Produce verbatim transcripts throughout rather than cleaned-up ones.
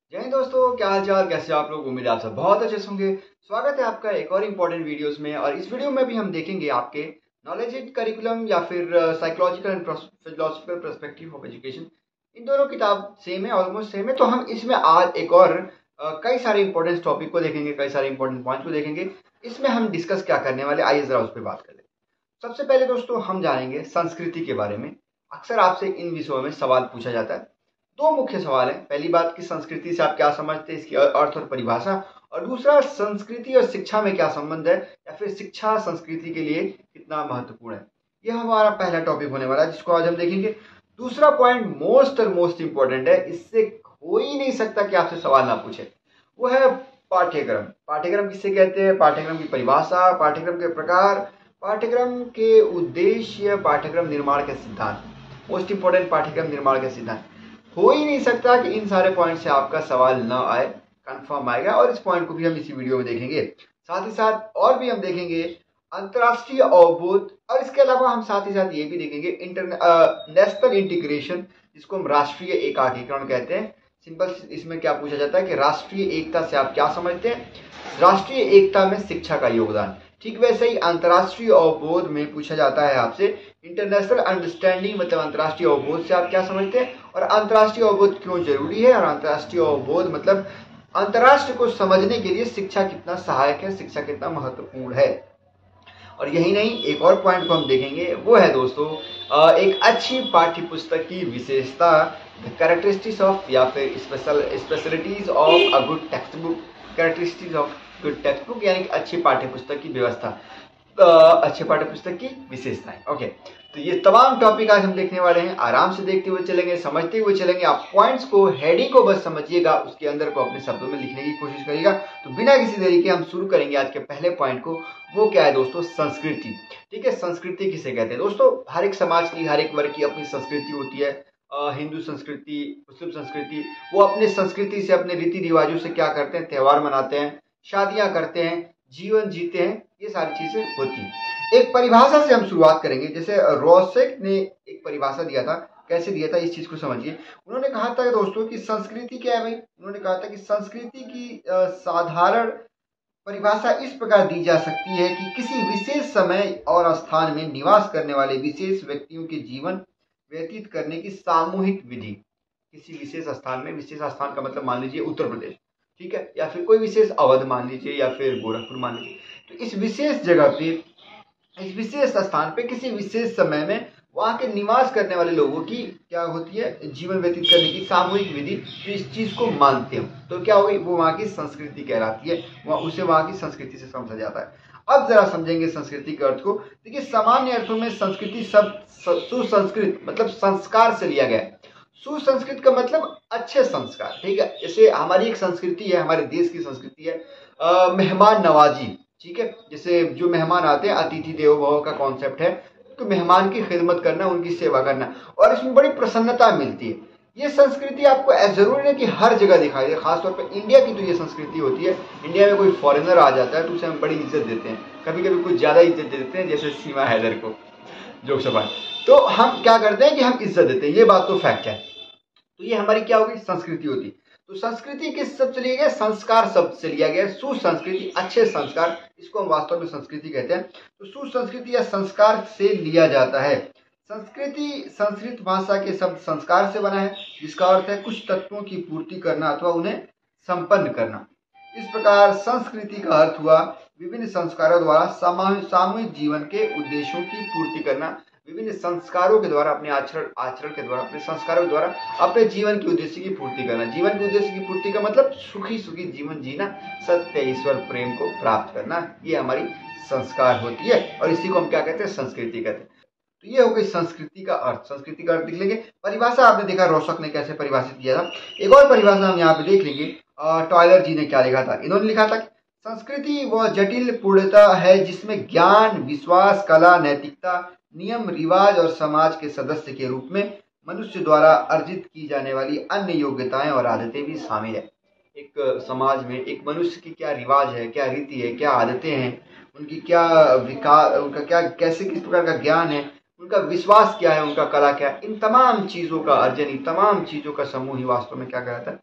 जय हिंद दोस्तों, क्या हाल चाल, कैसे हो आप लोग। उम्मीद है आप सब बहुत अच्छे से होंगे। स्वागत है आपका एक और इम्पोर्टेंट वीडियोस में। और इस वीडियो में भी हम देखेंगे आपके नॉलेज इन करिकुलम या फिर psychological and philosophical perspective of education. इन दोनों किताब सेम है, ऑलमोस्ट सेम है। तो हम इसमें आज एक और अ, कई सारे इंपॉर्टेंट टॉपिक को देखेंगे, कई सारे इंपॉर्टेंट पॉइंट को देखेंगे। इसमें हम डिस्कस क्या करने वाले, आइए जरा उस पर बात कर लें। सबसे पहले दोस्तों हम जानेंगे संस्कृति के बारे में। अक्सर आपसे इन विषयों में सवाल पूछा जाता है। दो मुख्य सवाल हैं। पहली बात कि संस्कृति से आप क्या समझते हैं, इसकी अर्थ और परिभाषा। और दूसरा, संस्कृति और शिक्षा में क्या संबंध है, या फिर शिक्षा संस्कृति के लिए कितना महत्वपूर्ण है। यह हमारा पहला टॉपिक होने वाला है, जिसको आज हम देखेंगे। दूसरा पॉइंट मोस्ट और मोस्ट इंपॉर्टेंट है, इससे हो ही नहीं सकता कि आपसे सवाल ना पूछे। वो है पाठ्यक्रम। पाठ्यक्रम किसे कहते हैं, पाठ्यक्रम की परिभाषा, पाठ्यक्रम के प्रकार, पाठ्यक्रम के उद्देश्य, पाठ्यक्रम निर्माण के सिद्धांत। मोस्ट इंपोर्टेंट, पाठ्यक्रम निर्माण के सिद्धांत। हो ही नहीं सकता कि इन सारे पॉइंट से आपका सवाल न आए, कंफर्म आएगा। और इस पॉइंट को भी हम इसी वीडियो में देखेंगे। साथ ही साथ और भी हम देखेंगे अंतर्राष्ट्रीय अवबोध। और इसके अलावा हम साथ ही साथ ये भी देखेंगे इंटर नेशनल इंटीग्रेशन, जिसको हम राष्ट्रीय एकाकीकरण कहते हैं। सिंपल इसमें क्या पूछा जाता है कि राष्ट्रीय एकता से आप क्या समझते हैं, राष्ट्रीय एकता में शिक्षा का योगदान। ठीक वैसे ही अंतर्राष्ट्रीय अवबोध में पूछा जाता है आपसे इंटरनेशनल अंडरस्टैंडिंग, मतलब अंतर्राष्ट्रीय अवबोध से आप क्या समझते हैं और अंतर्राष्ट्रीय अवबोध क्यों जरूरी है। और अंतर्राष्ट्रीय अवबोध मतलब अंतर्राष्ट्र को समझने के लिए शिक्षा कितना सहायक है, शिक्षा कितना महत्वपूर्ण है। और यही नहीं, एक और पॉइंट को हम देखेंगे, वो है दोस्तों एक अच्छी पाठ्य पुस्तक की विशेषता, द कैरेक्टरिस्टिक्स ऑफ या फिर special specialities of a good textbook. Characteristics of good textbook यानी कि अच्छी पाठ्य पुस्तक की व्यवस्था, अच्छे पाठ्य पुस्तक की विशेषताएं। ओके, तो ये तमाम टॉपिक आज हम देखने वाले हैं। आराम से देखते हुए चलेंगे, समझते हुए चलेंगे। आप पॉइंट्स को, हेडिंग को बस समझिएगा, उसके अंदर को अपने शब्दों में लिखने की कोशिश करिएगा। तो बिना किसी देरी के हम शुरू करेंगे आज के पहले पॉइंट को। वो क्या है दोस्तों, संस्कृति। ठीक है, संस्कृति किसे कहते हैं दोस्तों। हर एक समाज की, हर एक वर्ग की अपनी संस्कृति होती है। हिंदू संस्कृति, मुस्लिम संस्कृति, वो अपने संस्कृति से, अपने रीति रिवाजों से क्या करते हैं, त्यौहार मनाते हैं, शादियां करते हैं, जीवन जीते हैं, ये सारी चीजें होती हैं। एक परिभाषा से हम शुरुआत करेंगे। जैसे रोसेक ने एक परिभाषा दिया था, कैसे दिया था इस चीज को समझिए। उन्होंने कहा था दोस्तों कि संस्कृति क्या है भाई। उन्होंने कहा था कि संस्कृति की साधारण परिभाषा इस प्रकार दी जा सकती है कि किसी विशेष समय और स्थान में निवास करने वाले विशेष व्यक्तियों के जीवन व्यतीत करने की सामूहिक विधि। किसी विशेष स्थान में, विशेष स्थान का मतलब मान लीजिए उत्तर प्रदेश, ठीक है, या फिर कोई विशेष अवध मान लीजिए, या फिर गोरखपुर मान लीजिए। तो इस विशेष जगह पे, इस विशेष स्थान पे, किसी विशेष समय में वहां के निवास करने वाले लोगों की क्या होती है, जीवन व्यतीत करने की सामूहिक विधि। जो इस चीज को मानते हो तो क्या होगी, वो वहां की संस्कृति कहलाती है। वह उसे वहां की संस्कृति से समझा जाता है। अब जरा समझेंगे संस्कृति के अर्थ को। देखिए, सामान्य अर्थों में संस्कृति शब्द सुसंस्कृत मतलब संस्कार से लिया गया है। सुसंस्कृत का मतलब अच्छे संस्कार। ठीक है, जैसे हमारी एक संस्कृति है, हमारे देश की संस्कृति है आ, मेहमान नवाजी। ठीक है, जैसे जो मेहमान आते हैं, अतिथि देवो भव का कॉन्सेप्ट है। तो मेहमान की खिदमत करना, उनकी सेवा करना, और इसमें बड़ी प्रसन्नता मिलती है। ये संस्कृति आपको जरूरी नहीं कि हर जगह दिखाई दे। खासतौर पर इंडिया की तो ये संस्कृति होती है। इंडिया में कोई फॉरेनर आ जाता है तो उसे हम बड़ी इज्जत देते हैं, कभी कभी कुछ ज्यादा इज्जत देते हैं, जैसे सीमा हैदर को, जोक सवाल। तो हम क्या करते हैं कि हम इज्जत देते हैं, ये बात तो फैक्ट है। तो ये हमारी क्या होगी, संस्कृति होती। तो संस्कृति किस शब्द से लिया गया, संस्कार शब्द से लिया गया। सुसंस्कृति, अच्छे संस्कार, इसको हम वास्तव में संस्कृति कहते हैं। तो सुसंस्कृति या संस्कार से लिया जाता है। संस्कृति संस्कृत भाषा के शब्द संस्कार से बना है, जिसका अर्थ है कुछ तत्वों की पूर्ति करना अथवा उन्हें संपन्न करना। इस प्रकार संस्कृति का अर्थ हुआ विभिन्न संस्कारों द्वारा सामूहिक जीवन के उद्देश्यों की पूर्ति करना। विभिन्न संस्कारों के द्वारा, अपने आचरण आचरण के द्वारा, अपने संस्कारों के द्वारा अपने जीवन के उद्देश्य की पूर्ति करना। जीवन के उद्देश्य की पूर्ति का मतलब सुखी सुखी जीवन जीना, सत्य ईश्वर प्रेम को प्राप्त करना, ये हमारी संस्कार होती है। और इसी को हम क्या कहते हैं, संस्कृति कहते हैं। तो ये हो गई संस्कृति का अर्थ। संस्कृति का अर्थ लिख लेंगे। परिभाषा आपने देखा रोशक ने कैसे परिभाषित किया था। एक और परिभाषा हम यहाँ पे देख लेंगे, टॉयलर जी ने क्या लिखा था। इन्होंने लिखा था कि संस्कृति वह जटिल पूर्णता है जिसमें ज्ञान, विश्वास, कला, नैतिकता, नियम, रिवाज और समाज के सदस्य के रूप में मनुष्य द्वारा अर्जित की जाने वाली अन्य योग्यताएं और आदतें भी शामिल है। एक समाज में एक मनुष्य की क्या रिवाज है, क्या रीति है, क्या आदतें हैं, उनकी क्या विकास, उनका क्या, कैसे किस प्रकार का ज्ञान है, उनका विश्वास क्या है, उनका कला क्या है, इन तमाम चीजों का अर्जन, इन तमाम चीजों का समूह ही वास्तव में क्या कहलाता है,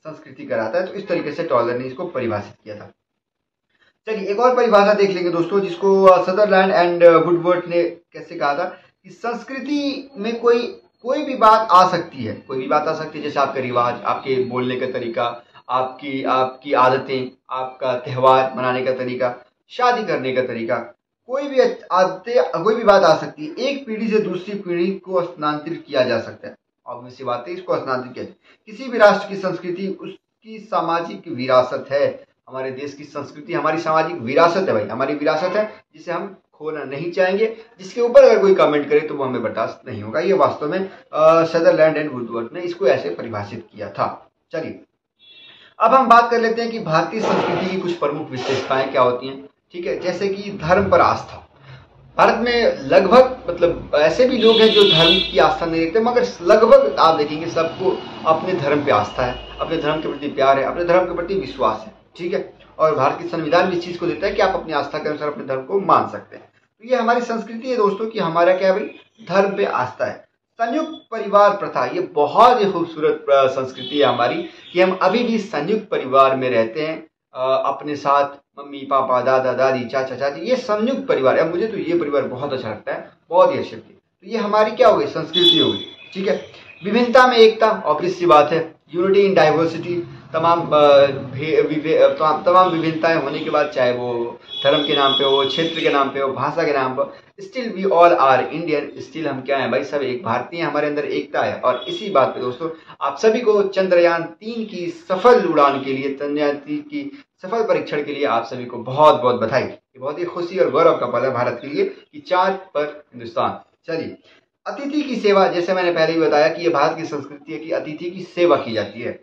संस्कृति कराता है। तो इस तरीके से टॉलर ने इसको परिभाषित किया था। चलिए एक और परिभाषा देख लेंगे दोस्तों, जिसको सदरलैंड एंड वुडवर्थ ने कैसे कहा था कि संस्कृति में कोई कोई भी बात आ सकती है, कोई भी बात आ सकती है, जैसे आपका रिवाज, आपके बोलने का तरीका, आपकी आपकी आदतें, आपका त्यौहार मनाने का तरीका, शादी करने का तरीका, कोई भी आदतें, कोई भी बात आ सकती है। एक पीढ़ी से दूसरी पीढ़ी को स्थानांतरित किया जा सकता है। ऑब्वियस सी बात है, इसको स्थानांतरित किया जाए। किसी भी राष्ट्र की संस्कृति उसकी सामाजिक विरासत है। हमारे देश की संस्कृति हमारी सामाजिक विरासत है भाई, हमारी विरासत है, जिसे हम खोना नहीं चाहेंगे। जिसके ऊपर अगर कोई कमेंट करे तो वो हमें बर्दाश्त नहीं होगा। ये वास्तव में सदरलैंड एंड वुडवर्थ ने इसको ऐसे परिभाषित किया था। चलिए अब हम बात कर लेते हैं कि भारतीय संस्कृति की कुछ प्रमुख विशेषताएं क्या होती हैं। ठीक है, जैसे कि धर्म पर आस्था। भारत में लगभग मतलब ऐसे भी लोग हैं जो धर्म की आस्था नहीं रखते, मगर लगभग आप देखेंगे सबको अपने धर्म पे आस्था है, अपने धर्म के प्रति प्यार है, अपने धर्म के प्रति विश्वास है। ठीक है, और भारत की संविधान भी इस चीज को देता है कि आप अपनी आस्था के अनुसार अपने धर्म को मान सकते हैं। तो ये हमारी संस्कृति है दोस्तों कि हमारा क्या है भाई, धर्म पे आस्था है। संयुक्त परिवार प्रथा, ये बहुत ही खूबसूरत संस्कृति है हमारी कि हम अभी भी संयुक्त परिवार में रहते हैं, अपने साथ मम्मी पापा दादा दादी चाचा चाची, ये संयुक्त परिवार है। मुझे तो ये परिवार बहुत अच्छा लगता है, बहुत ही अच्छी लगती है। तो ये हमारी क्या हो गई, संस्कृति हो गई। ठीक है, विभिन्नता में एकता, ऑब्वियस सी बात है, यूनिटी इन डाइवर्सिटी, तमाम तमाम विभिन्नताएं होने के बाद, चाहे वो धर्म के नाम पे हो, क्षेत्र के नाम पे हो, भाषा के नाम पर, still we all are Indian. Still हम क्या है भाई, सब एक भारतीय, हमारे अंदर एकता है। और इसी बात पे दोस्तों आप सभी को चंद्रयान तीन की सफल उड़ान के लिए, चंद्रयान तीन की सफल परीक्षण के लिए आप सभी को बहुत बहुत बधाई। ये बहुत ही खुशी और गौरव का पल है भारत के लिए कि चांद पर हिंदुस्तान। चलिए अतिथि की सेवा, जैसे मैंने पहले ही बताया कि ये भारत की संस्कृति है कि अतिथि की सेवा की जाती है।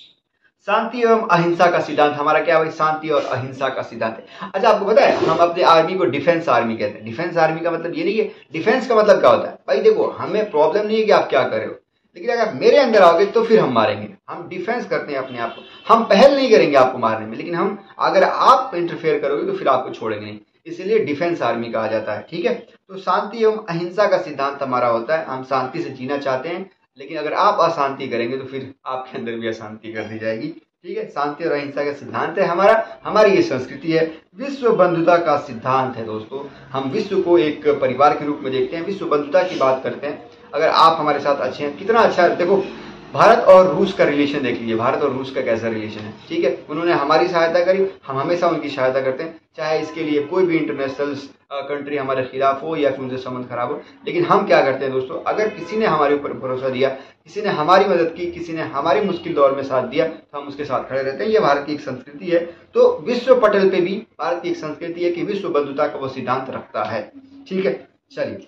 शांति एवं अहिंसा का सिद्धांत, हमारा क्या भाई, शांति और अहिंसा का सिद्धांत है। अच्छा आपको पता है हम अपने आर्मी को डिफेंस आर्मी कहते हैं। डिफेंस आर्मी का मतलब ये नहीं है, डिफेंस का मतलब क्या होता है भाई, देखो हमें प्रॉब्लम नहीं है कि आप क्या कर रहे हो, लेकिन अगर मेरे अंदर आओगे तो फिर हम मारेंगे। हम डिफेंस करते हैं अपने आप को, हम पहल नहीं करेंगे आपको मारने में, लेकिन हम अगर आप इंटरफेयर करोगे तो फिर आपको छोड़ेंगे नहीं, इसलिए डिफेंस आर्मी कहा जाता है। ठीक है, तो शांति एवं अहिंसा का सिद्धांत हमारा होता है, हम शांति से जीना चाहते हैं, लेकिन अगर आप अशांति करेंगे तो फिर आपके अंदर भी अशांति कर दी जाएगी। ठीक है, शांति और अहिंसा का सिद्धांत है हमारा, हमारी ये संस्कृति है। विश्व बंधुता का सिद्धांत है दोस्तों, हम विश्व को एक परिवार के रूप में देखते हैं, विश्व बंधुता की बात करते हैं। अगर आप हमारे साथ अच्छे हैं, कितना अच्छा है, देखो भारत और रूस का रिलेशन देख लीजिए, भारत और रूस का कैसा रिलेशन है। ठीक है, उन्होंने हमारी सहायता करी, हम हमेशा उनकी सहायता करते हैं, चाहे इसके लिए कोई भी इंटरनेशनल कंट्री हमारे खिलाफ हो या फिर उनसे संबंध खराब हो। लेकिन हम क्या करते हैं दोस्तों, अगर किसी ने हमारे ऊपर भरोसा दिया, किसी ने हमारी मदद की, किसी ने हमारी मुश्किल दौर में साथ दिया, तो हम उसके साथ खड़े रहते हैं। ये भारत की एक संस्कृति है। तो विश्व पटल पे भी भारत की एक संस्कृति है कि विश्व बंधुता का वो सिद्धांत रखता है। ठीक है, चलिए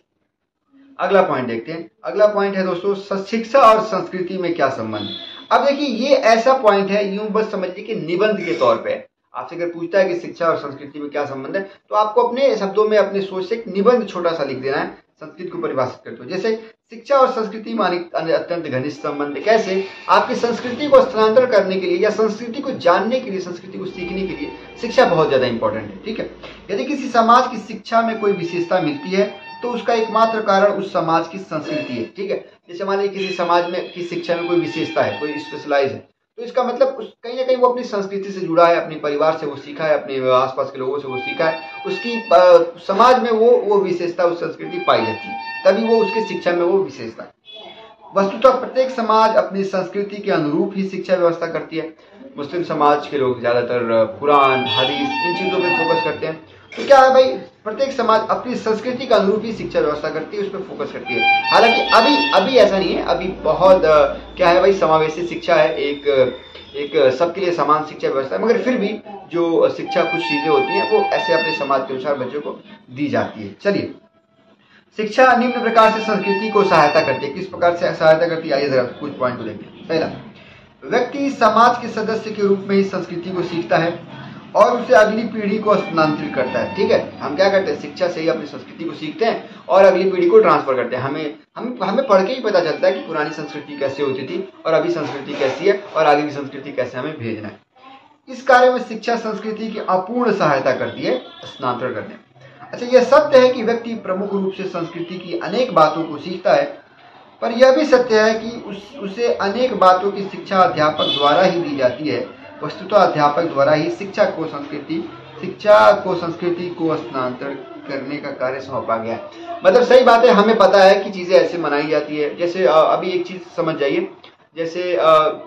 अगला पॉइंट देखते हैं। अगला पॉइंट है दोस्तों, शिक्षा और संस्कृति में क्या संबंध। अब देखिए ये ऐसा पॉइंट है, यूं बस समझिए कि निबंध के तौर पे आपसे अगर पूछता है कि शिक्षा और संस्कृति में क्या संबंध है, तो आपको अपने शब्दों में, अपने सोच से एक निबंध छोटा सा लिख देना है, संस्कृति को परिभाषित करते हो। जैसे शिक्षा और संस्कृति में अत्यंत घनिष्ठ संबंध। कैसे, आपकी संस्कृति को स्थानांतरण करने के लिए या संस्कृति को जानने के लिए, संस्कृति को सीखने के लिए शिक्षा बहुत ज्यादा इंपॉर्टेंट है। ठीक है, यदि किसी समाज की शिक्षा में कोई विशेषता मिलती है तो उसका एकमात्र कारण उस समाज की संस्कृति है। ठीक है, जैसे मान लीजिए किसी समाज में की शिक्षा में कोई विशेषता है, कोई स्पेशलाइज है, तो इसका मतलब उस कहीं ना कहीं वो अपनी संस्कृति से जुड़ा है, अपने परिवार से वो सीखा है, अपने आसपास के लोगों से वो सीखा है, उसकी आ, समाज में वो वो विशेषता, उस संस्कृति पाई जाती है, तभी वो उसकी शिक्षा में वो विशेषता। वस्तुतः प्रत्येक समाज अपनी संस्कृति के अनुरूप ही शिक्षा व्यवस्था करती है। मुस्लिम समाज के लोग ज्यादातर कुरान, हदीस, इन चीजों पे फोकस करते हैं। तो क्या है भाई, प्रत्येक समाज अपनी संस्कृति का अनुरूप ही शिक्षा व्यवस्था करती है, उस पर फोकस करती है। हालांकि अभी अभी ऐसा नहीं है, अभी बहुत क्या है भाई, समावेशी शिक्षा है, एक एक सबके लिए समान शिक्षा व्यवस्था है, मगर फिर भी जो शिक्षा कुछ चीजें होती हैं वो ऐसे अपने समाज के अनुसार बच्चों को दी जाती है। चलिए, शिक्षा निम्न प्रकार से संस्कृति को सहायता करती है। किस प्रकार से सहायता करती है, आइए जरा कुछ पॉइंट को देखते हैं। पहला, व्यक्ति समाज के सदस्य के रूप में ही संस्कृति को सीखता है और उसे अगली पीढ़ी को स्थानांतरित करता है। ठीक है, हम क्या करते हैं, शिक्षा से ही अपनी संस्कृति को सीखते हैं और अगली पीढ़ी को ट्रांसफर करते हैं। हमें हम हमें पढ़ के ही पता चलता है कि पुरानी संस्कृति कैसे होती थी और अभी संस्कृति कैसी है और आगे की संस्कृति कैसे हमें भेजना है। इस कार्य में शिक्षा संस्कृति की अपूर्ण सहायता करती है स्थानांतरण करने में। अच्छा, यह सत्य है कि व्यक्ति प्रमुख रूप से संस्कृति की अनेक बातों को सीखता है, पर यह भी सत्य है कि उस उसे अनेक बातों की शिक्षा अध्यापक द्वारा ही दी जाती है। वस्तुतः अध्यापक द्वारा ही शिक्षा को संस्कृति शिक्षा को संस्कृति को स्थानांतरण करने का कार्य सौंपा गया है। मतलब सही बात है, हमें पता है कि चीजें ऐसे मनाई जाती है। जैसे अभी एक चीज समझ जाइए, जैसे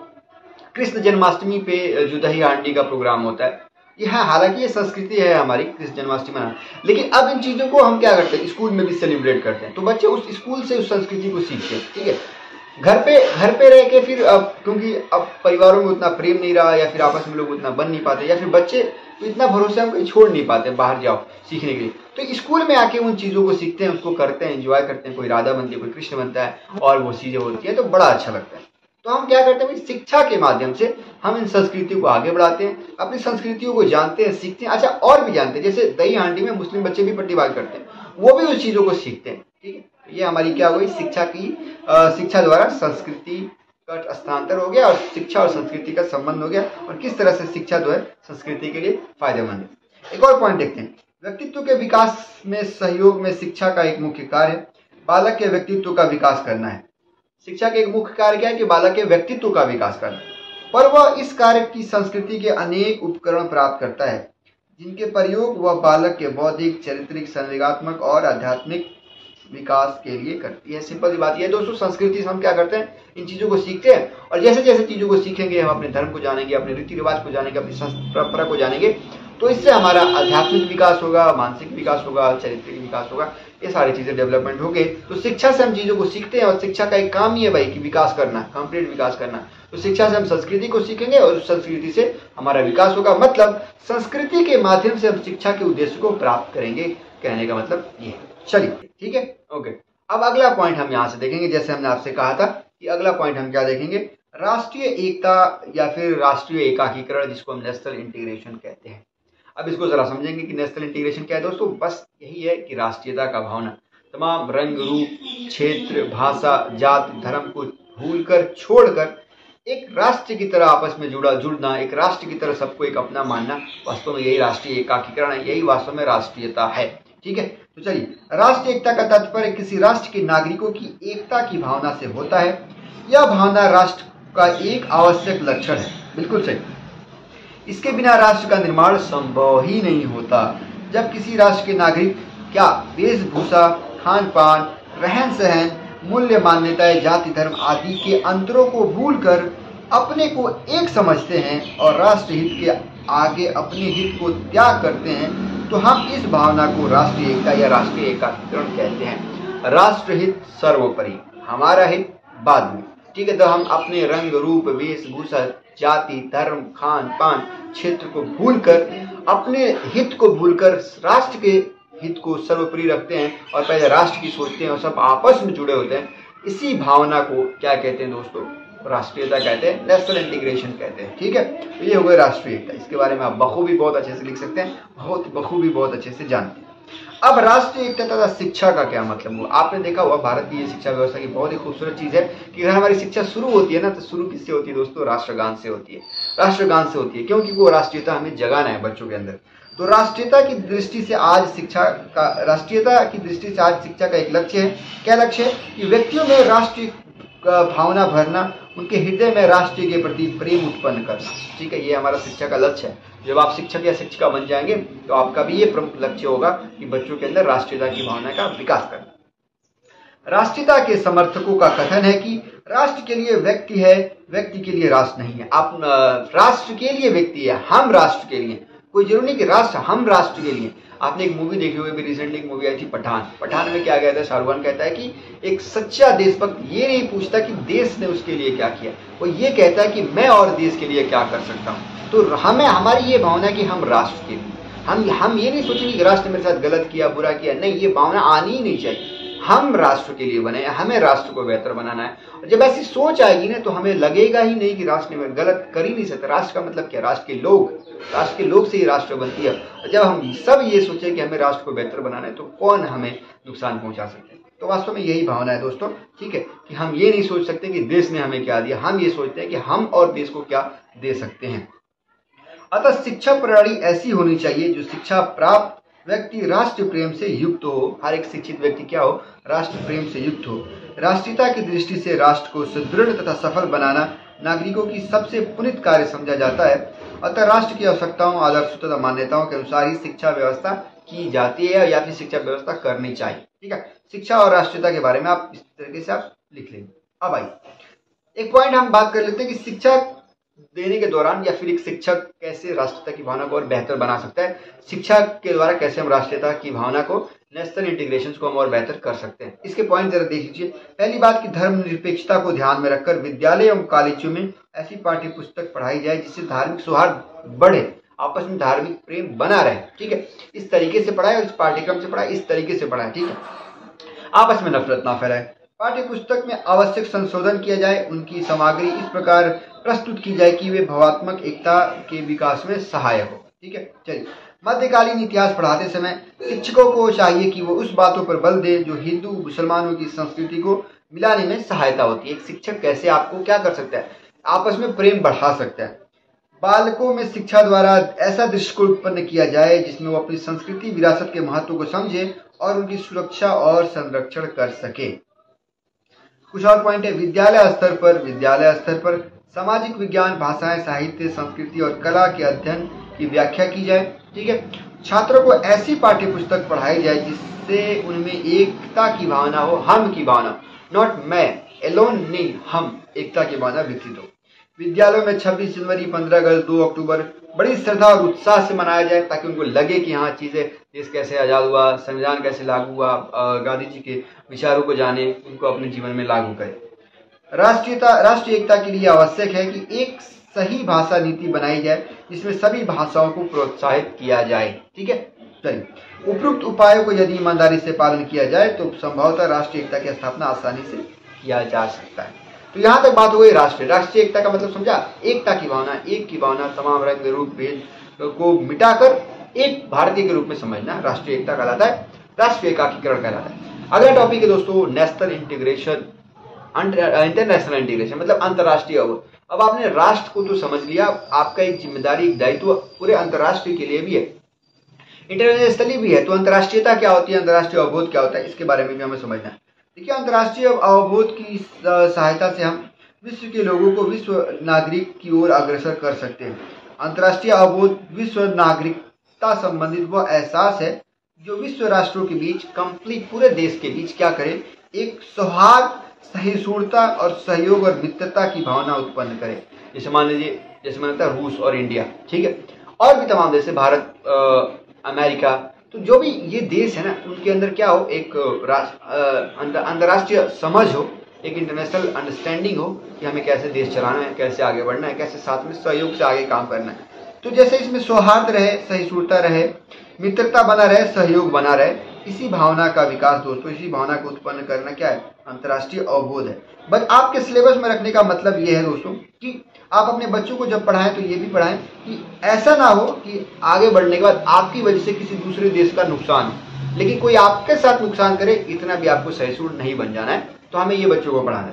कृष्ण जन्माष्टमी पे जो दही हांडी का प्रोग्राम होता है, यह हालांकि ये संस्कृति है हमारी कृष्ण जन्माष्टमी मनाना, लेकिन अब इन चीजों को हम क्या करते हैं, स्कूल में भी सेलिब्रेट करते हैं। तो बच्चे उस स्कूल से उस संस्कृति को सीखते हैं। ठीक है, घर पे घर पे रह के फिर अब क्योंकि अब परिवारों में उतना प्रेम नहीं रहा, या फिर आपस में लोग उतना बन नहीं पाते, या फिर बच्चे तो इतना भरोसा हम कहीं छोड़ नहीं पाते बाहर जाओ सीखने के लिए, तो स्कूल में आके उन चीजों को सीखते हैं, उसको करते हैं, एंजॉय करते हैं। कोई राधा बनती है, कोई कृष्ण बनता है और वो चीजें होती है, तो बड़ा अच्छा लगता है। तो हम क्या करते हैं, शिक्षा के माध्यम से हम इन संस्कृतियों को आगे बढ़ाते हैं, अपनी संस्कृतियों को जानते हैं, सीखते हैं। अच्छा, और भी जानते हैं, जैसे दही हांडी में मुस्लिम बच्चे भी प्रतिभाग करते हैं, वो भी उस चीजों को सीखते हैं। ठीक है, ये हमारी क्या हुई, शिक्षा की शिक्षा द्वारा संस्कृति का स्थानांतर हो गया और शिक्षा और संस्कृति का संबंध हो गया, और किस तरह से शिक्षा जो है संस्कृति के लिए फायदेमंद है। एक और पॉइंट देखते हैं, व्यक्तित्व के विकास में सहयोग में शिक्षा का एक मुख्य कार्य है बालक के व्यक्तित्व का विकास करना है। शिक्षा के एक मुख्य कार्य क्या है कि बालक के व्यक्तित्व का विकास करना, पर वह इस कार्य की संस्कृति के अनेक उपकरण प्राप्त करता है जिनके प्रयोग वह बालक के बौद्धिक, चारित्रिक, संवेगात्मक और आध्यात्मिक विकास के लिए करती है। सिंपल सी बात यह है दोस्तों, संस्कृति से हम क्या करते हैं, इन चीजों को सीखते हैं, और जैसे जैसे चीजों को सीखेंगे, हम अपने धर्म को जानेंगे, अपने रीति रिवाज को जानेंगे, अपनी परंपरा को जानेंगे, तो इससे हमारा आध्यात्मिक विकास होगा, मानसिक विकास होगा, चारित्रिक विकास होगा, ये सारी चीजें डेवलपमेंट होंगे। तो शिक्षा से हम चीजों को सीखते हैं, और शिक्षा का एक काम ही है भाई कि विकास करना, कंप्लीट विकास करना। तो शिक्षा से हम संस्कृति को सीखेंगे और उस संस्कृति से हमारा विकास होगा। मतलब संस्कृति के माध्यम से हम शिक्षा के उद्देश्य को प्राप्त करेंगे, कहने का मतलब ये है। चलिए ठीक है, ओके। अब अगला पॉइंट हम यहाँ से देखेंगे, जैसे हमने आपसे कहा था कि अगला पॉइंट हम क्या देखेंगे, राष्ट्रीय एकता या फिर राष्ट्रीय एकाकीकरण, जिसको हम नेशनल इंटीग्रेशन कहते हैं। अब इसको जरा समझेंगे कि नेशनल इंटीग्रेशन क्या है दोस्तों। बस यही है कि राष्ट्रीयता का भावना, तमाम रंग, रूप, क्षेत्र, भाषा, जाति, धर्म को भूलकर, छोड़कर एक राष्ट्र की तरह आपस में जुड़ा जुड़ना, एक राष्ट्र की तरह सबको एक अपना मानना, वास्तव में यही राष्ट्रीय एकाकीकरण है, यही वास्तव में राष्ट्रीयता है। ठीक है, तो चलिए, राष्ट्रीय एकता का तात्पर्य किसी राष्ट्र के नागरिकों की एकता की भावना से होता है। यह भावना राष्ट्र का एक आवश्यक लक्षण है। बिल्कुल सही, इसके बिना राष्ट्र का निर्माण संभव ही नहीं होता। जब किसी राष्ट्र के नागरिक क्या वेशभूषा, खान पान, रहन सहन, मूल्य, मान्यताएं, जाति, धर्म आदि के अंतरों को भूलकर अपने को एक समझते हैं और राष्ट्र हित के आगे अपने हित को त्याग करते हैं, तो हम इस भावना को राष्ट्रीय एकता या राष्ट्रीय एकाकीकरण कहते हैं। राष्ट्र हित सर्वोपरि, हमारा हित बाद में। ठीक है, तो हम अपने रंग, रूप, वेशभूषा, जाति, धर्म, खान पान, क्षेत्र को भूलकर, अपने हित को भूलकर राष्ट्र के हित को सर्वोपरि रखते हैं और पहले राष्ट्र की सोचते हैं और सब आपस में जुड़े होते हैं। इसी भावना को क्या कहते हैं दोस्तों, राष्ट्रीयता कहते हैं, नेशनल इंटीग्रेशन कहते हैं। ठीक है, तो ये हो गए राष्ट्रीयता। इसके बारे में आप बखूबी बहुत अच्छे से लिख सकते हैं, बहुत बखूबी बहुत अच्छे से जानते हैं। अब राष्ट्रीय एकता तथा शिक्षा का क्या मतलब हुआ। आपने देखा हुआ भारत की ये शिक्षा व्यवस्था की बहुत ही खूबसूरत चीज है कि अगर हमारी शिक्षा शुरू होती है ना, तो शुरू किससे होती है दोस्तों, राष्ट्रगान से होती है। राष्ट्रगान से होती है क्योंकि वो राष्ट्रीयता हमें जगाना है बच्चों के अंदर। तो राष्ट्रीयता की दृष्टि से आज शिक्षा का राष्ट्रीयता की दृष्टि से आज शिक्षा का एक लक्ष्य है। क्या लक्ष्य है कि व्यक्तियों में राष्ट्रीय भावना भरना, उनके हृदय में राष्ट्र के प्रति प्रेम उत्पन्न करना। ठीक है, ये हमारा शिक्षा का लक्ष्य है। जब आप शिक्षक या शिक्षिका बन जाएंगे तो आपका भी ये प्रमुख लक्ष्य होगा कि बच्चों के अंदर राष्ट्रीयता की भावना का विकास करना। राष्ट्रीयता के समर्थकों का कथन है कि राष्ट्र के लिए व्यक्ति है, व्यक्ति के लिए राष्ट्र नहीं है। आप राष्ट्र के लिए व्यक्ति है, हम राष्ट्र के लिए, कोई जरूरी नहीं कि राष्ट्र, हम राष्ट्र के लिए। आपने एक मूवी देखी हुई, रिसेंटली एक मूवी आई थी पठान। पठान में क्या गया था, शाहरुख खान कहता है कि एक सच्चा देशभक्त ये नहीं पूछता कि देश ने उसके लिए क्या किया, वो ये कहता है कि मैं और देश के लिए क्या कर सकता हूँ। तो हमें हमारी ये भावना है कि हम राष्ट्र के लिए, हम हम ये नहीं सोचेंगे कि राष्ट्र मेरे साथ गलत किया, बुरा किया, नहीं, ये भावना आनी ही नहीं चाहिए। हम राष्ट्र के लिए बने, हमें राष्ट्र को बेहतर बनाना है। और जब ऐसी सोच आएगी ना, तो हमें लगेगा ही नहीं कि राष्ट्र में गलत कर ही नहीं सकता। राष्ट्र का मतलब क्या, राष्ट्र के लोग, राष्ट्र के लोग से ही राष्ट्र बनती है। और जब हम सब ये सोचे कि हमें राष्ट्र को बेहतर बनाना है, तो कौन हमें नुकसान पहुंचा सकते हैं। तो वास्तव में यही भावना है दोस्तों। ठीक है, कि हम ये नहीं सोच सकते कि देश ने हमें क्या दिया, हम ये सोचते हैं कि हम और देश को क्या दे सकते हैं। अतः शिक्षा प्रणाली ऐसी होनी चाहिए जो शिक्षा प्राप्त व्यक्ति राष्ट्र प्रेम से युक्त हो, हर एक शिक्षित व्यक्ति क्या हो, राष्ट्र प्रेम से युक्त हो। राष्ट्रीयता की दृष्टि से राष्ट्र को सुदृढ़ तथा सफल बनाना नागरिकों की सबसे पुनीत कार्य समझा जाता है। अतः राष्ट्र की आवश्यकताओं, आदर्शों तथा मान्यताओं के अनुसार ही शिक्षा व्यवस्था की जाती है या फिर शिक्षा व्यवस्था करनी चाहिए। ठीक है, शिक्षा और राष्ट्रीयता के बारे में आप इस तरीके से आप लिख लेंगे। अब आई एक पॉइंट हम बात कर लेते हैं कि शिक्षा देने के दौरान या फिर एक शिक्षक कैसे राष्ट्रीयता की भावना को और बेहतर बना सकता है। शिक्षा के द्वारा कैसे हम राष्ट्रीयता की भावना को, नेशनल इंटीग्रेशन को हम और बेहतर कर सकते हैं। इसके पॉइंट जरा देख लीजिए। पहली बात कि धर्मनिरपेक्षता को ध्यान में रखकर विद्यालय एवं कॉलेजों में ऐसी पाठ्य पुस्तक पढ़ाई जाए जिससे धार्मिक सौहार्द बढ़े, आपस में धार्मिक प्रेम बना रहे। ठीक है, इस तरीके से पढ़ाए और इस पाठ्यक्रम से पढ़ाए, इस तरीके से पढ़ाए। ठीक है, आपस में नफरत ना फैलाए। पाठ्य पुस्तक में आवश्यक संशोधन किया जाए, उनकी सामग्री इस प्रकार प्रस्तुत की जाए कि वे भावात्मक एकता के विकास में सहायक हो। ठीक है, चलिए मध्यकालीन इतिहास पढ़ाते समय शिक्षकों को चाहिए कि वो उस बातों पर बल दे जो हिंदू मुसलमानों की संस्कृति को मिलाने में सहायता होती है। एक शिक्षक कैसे आपको क्या कर सकता है, आपस में प्रेम बढ़ा सकता है। बालकों में शिक्षा द्वारा ऐसा दृष्टिकोण उत्पन्न किया जाए जिसमें वो अपनी संस्कृति विरासत के महत्व को समझे और उनकी सुरक्षा और संरक्षण कर सके। कुछ और पॉइंट है। विद्यालय स्तर पर विद्यालय स्तर पर सामाजिक विज्ञान, भाषाएं, साहित्य, संस्कृति और कला के अध्ययन की व्याख्या की जाए। ठीक है, छात्रों को ऐसी पाठ्य पुस्तक पढ़ाई जाए जिससे उनमें एकता की भावना हो, हम की भावना, नॉट मैं एलोन, नहीं, हम एकता की भावना विकसित हो। विद्यालयों में छब्बीस जनवरी, पंद्रह अगस्त, दो अक्टूबर बड़ी श्रद्धा और उत्साह से मनाया जाए ताकि उनको लगे कि हाँ चीज़ें, देश कैसे आज़ाद हुआ, संविधान कैसे लागू हुआ, गांधी जी के विचारों को जाने, उनको अपने जीवन में लागू करें। राष्ट्रीयता राष्ट्रीय एकता के लिए आवश्यक है कि एक सही भाषा नीति बनाई जाए जिसमें सभी भाषाओं को प्रोत्साहित किया जाए। ठीक है, चलिए उपरोक्त उपायों को यदि ईमानदारी से पालन किया जाए तो संभवतः राष्ट्रीय एकता की स्थापना आसानी से किया जा सकता है। तो यहाँ तक बात हो गई राष्ट्रीय राष्ट्रीय एकता का मतलब समझा, एकता की भावना, एक की भावना, तमाम रंग रूप भेद को मिटाकर एक भारतीय के रूप में समझना राष्ट्रीय एकता कहलाता है, राष्ट्रीय एकीकरण कहलाता है। अगला टॉपिक है दोस्तों नेशनल इंटीग्रेशन, इंटरनेशनल इंटीग्रेशन मतलब अंतर्राष्ट्रीय अवबोध। अब आपने राष्ट्र को तो समझ लिया, आपका एक जिम्मेदारी, एक दायित्व पूरे अंतर्राष्ट्रीय के लिए भी है, इंटरनेशनली भी है। तो अंतर्राष्ट्रीयता क्या होती है, अंतर्राष्ट्रीय अवबोध क्या होता है, इसके बारे में भी हमें समझना है। देखिए, अंतर्राष्ट्रीय अवबोध की सहायता से हम विश्व के लोगों को विश्व नागरिक की ओर अग्रसर कर सकते हैं। अंतर्राष्ट्रीय अवबोध विश्व नागरिकता संबंधित वह एहसास है जो विश्व राष्ट्रों के बीच, कंप्लीट पूरे देश के बीच क्या करे, एक सौहार्द, सहिष्णुता और सहयोग और मित्रता की भावना उत्पन्न करे। जैसे मान लीजिए, जैसे मानता है रूस और इंडिया, ठीक है, और भी तमाम देश, भारत, अमेरिका, तो जो भी ये देश है ना, उनके अंदर क्या हो, एक अंतर्राष्ट्रीय समझ हो, एक इंटरनेशनल अंडरस्टैंडिंग हो कि हमें कैसे देश चलाना है, कैसे आगे बढ़ना है, कैसे साथ में सहयोग से आगे काम करना है। तो जैसे इसमें सौहार्द रहे, सहिष्णुता रहे, मित्रता बना रहे, सहयोग बना रहे, इसी भावना का विकास दोस्तों, इसी भावना को उत्पन्न करना क्या है, अंतर्राष्ट्रीय अवबोध है। बट आपके सिलेबस में रखने का मतलब ये है दोस्तों कि आप अपने बच्चों को जब पढ़ाएं तो ये भी पढ़ाएं कि ऐसा ना हो कि आगे बढ़ने के बाद आपकी वजह से किसी दूसरे देश का नुकसान हो, लेकिन कोई आपके साथ नुकसान करे, इतना भी आपको सहिष्णु नहीं बन जाना है। तो हमें ये बच्चों को पढ़ाना है।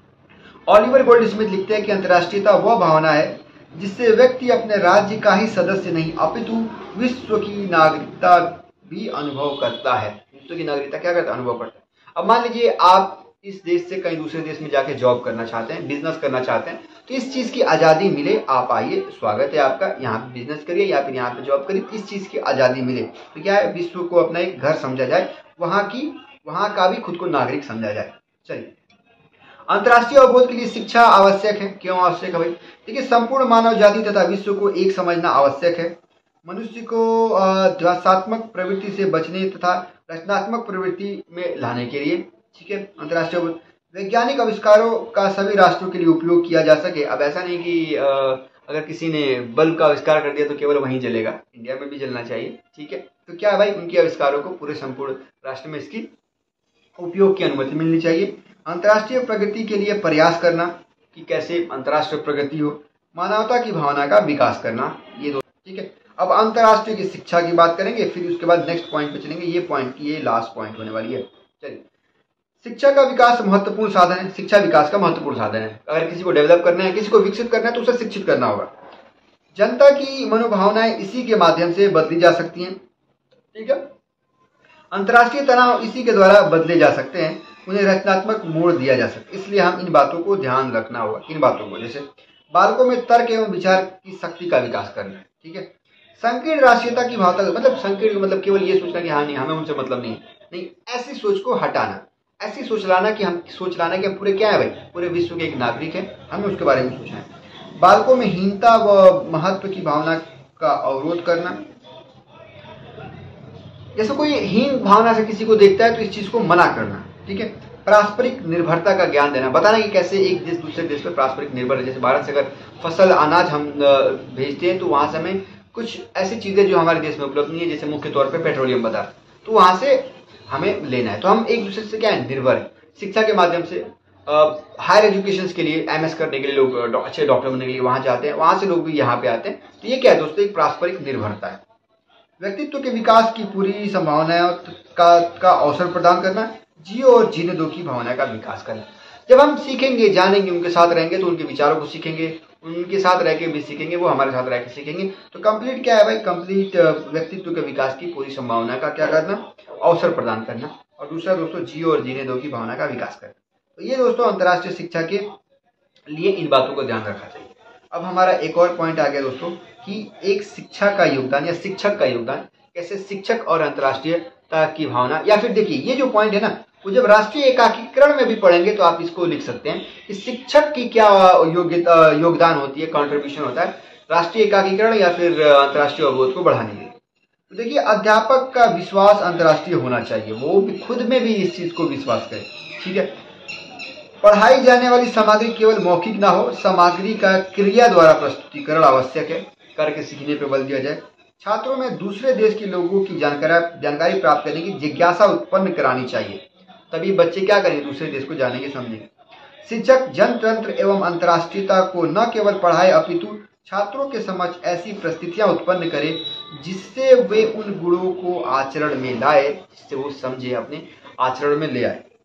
ऑलिवर गोल्डस्मिथ लिखते हैं कि अंतर्राष्ट्रीयता वह भावना है जिससे व्यक्ति अपने राज्य का ही सदस्य नहीं अपितु विश्व की नागरिकता भी अनुभव करता है। विश्व की नागरिकता क्या करता है, अनुभव करता है। अब मान लीजिए आप इस देश से कहीं दूसरे देश में जाके जॉब करना चाहते हैं, बिजनेस करना चाहते हैं, तो इस चीज़ की आज़ादी मिले, आप आइए, स्वागत है आपका, यहाँ पे बिजनेस करिए या फिर यहाँ पे जॉब करिए, इस चीज़ की आज़ादी मिले। तो क्या है, विश्व को अपना एक घर समझा जाए, वहाँ की वहाँ का भी खुद को नागरिक समझा जाए। चलिए, अंतर्राष्ट्रीय अवबोध के लिए शिक्षा आवश्यक है। क्यों आवश्यक है भाई? देखिए, संपूर्ण मानव जाति तथा विश्व को एक समझना आवश्यक है। मनुष्य को ध्वंसात्मक प्रवृत्ति से बचने तथा रचनात्मक प्रवृत्ति में लाने के लिए, ठीक है, अंतर्राष्ट्रीय अवबोध। वैज्ञानिक आविष्कारों का सभी राष्ट्रों के लिए उपयोग किया जा सके। अब ऐसा नहीं कि आ, अगर किसी ने बल्ब का आविष्कार कर दिया तो केवल वहीं जलेगा, इंडिया में भी जलना चाहिए, ठीक है। तो क्या है भाई, उनके आविष्कारों को पूरे संपूर्ण राष्ट्र में इसकी उपयोग की अनुमति मिलनी चाहिए। अंतर्राष्ट्रीय प्रगति के लिए प्रयास करना कि कैसे अंतर्राष्ट्रीय प्रगति हो, मानवता की भावना का विकास करना, ये दो, ठीक है। अब अंतर्राष्ट्रीय की शिक्षा की बात करेंगे, फिर उसके बाद नेक्स्ट पॉइंट पे चलेंगे। ये पॉइंट की ये लास्ट पॉइंट होने वाली है। चलिए, शिक्षा का विकास महत्वपूर्ण साधन है। शिक्षा विकास का महत्वपूर्ण साधन है। अगर किसी को डेवलप करना है, किसी को विकसित करना है, तो उसे शिक्षित करना होगा। जनता की मनोभावनाएं इसी के माध्यम से बदली जा सकती हैं। ठीक है। अंतर्राष्ट्रीय तनाव इसी के द्वारा बदले जा सकते हैं, उन्हें रचनात्मक मोड़ दिया जा सकता है। इसलिए हम इन बातों को ध्यान रखना होगा, इन बातों को, जैसे बालकों में तर्क एवं विचार की शक्ति का विकास करना है। ठीक है। संकीर्ण राष्ट्रीयता की भावना, मतलब संकीर्ण मतलब केवल ये सोचना कि हाँ नहीं हमें उनसे मतलब नहीं नहीं, ऐसी सोच को हटाना, ऐसी सोच लाना कि हम सोच लाना कि हम पूरे क्या है भाई, पूरे विश्व के एक नागरिक है, हमें उसके बारे में सोचना है। बालकों में हीनता व महत्व की भावना का अवरोध करना, जैसे कोई हीन भावना से किसी को देखता है तो इस चीज को मना करना। ठीक है। पारस्परिक निर्भरता का ज्ञान देना, बताना कि कैसे एक देश दूसरे देश पर पारस्परिक निर्भर है। जैसे भारत से अगर फसल अनाज हम भेजते हैं तो वहां से हमें कुछ ऐसी चीजें जो हमारे देश में उपलब्ध नहीं है, जैसे मुख्य तौर पर पेट्रोलियम पदार्थ, तो वहां से हमें लेना है। तो हम एक दूसरे से क्या है, निर्भर है। शिक्षा के माध्यम से हायर एजुकेशन के लिए, एमएस करने के लिए लोग, अच्छे डॉक्टर बनने के लिए वहां जाते हैं, वहां से लोग भी यहाँ पे आते हैं। तो ये क्या है दोस्तों, एक पारस्परिक निर्भरता है। व्यक्तित्व के विकास की पूरी संभावनाओं का, का अवसर प्रदान करना, जियो और जीने दो की भावना का विकास करना। जब हम सीखेंगे, जानेंगे, उनके साथ रहेंगे तो उनके विचारों को सीखेंगे, उनके साथ रह के भी सीखेंगे, वो हमारे साथ रह के सीखेंगे। तो कंप्लीट क्या है भाई, कंप्लीट व्यक्तित्व के विकास की पूरी संभावना का क्या करना, अवसर प्रदान करना। और दूसरा दोस्तों, जियो और जीने दो की भावना का विकास करना। तो ये दोस्तों अंतर्राष्ट्रीय शिक्षा के लिए इन बातों को ध्यान रखना चाहिए। अब हमारा एक और पॉइंट आ गया दोस्तों कि एक शिक्षा का योगदान या शिक्षक का योगदान, कैसे शिक्षक और अंतर्राष्ट्रीयता की भावना, या फिर देखिए ये जो पॉइंट है ना, वो जब राष्ट्रीय एकाकीकरण में भी पढ़ेंगे तो आप इसको लिख सकते हैं कि शिक्षक की क्या योग्यता, योगदान होती है, कंट्रीब्यूशन होता है राष्ट्रीय एकाकीकरण या फिर अंतर्राष्ट्रीय अवबोध को बढ़ाने के लिए। तो देखिए, अध्यापक का विश्वास अंतर्राष्ट्रीय होना चाहिए, वो भी खुद में भी इस चीज को विश्वास करे। ठीक है। पढ़ाई जाने वाली सामग्री केवल मौखिक ना हो, सामग्री का क्रिया द्वारा प्रस्तुतिकरण आवश्यक है, करके सीखने पर बल दिया जाए। छात्रों में दूसरे देश के लोगों की जानकारी जानकारी प्राप्त करने की जिज्ञासा उत्पन्न करानी चाहिए, तभी बच्चे क्या करेंगे, दूसरे देश को जानेंगे, समझेंगे। शिक्षक जनतंत्र एवं अंतर्राष्ट्रीयता को न केवल पढ़ाए अपितु छात्रों के समक्ष ऐसी परिस्थितियां उत्पन्न करे जिससे वे उन गुणों को आचरण में लाए, जिससे वो समझे, अपने आचरण में ले आए।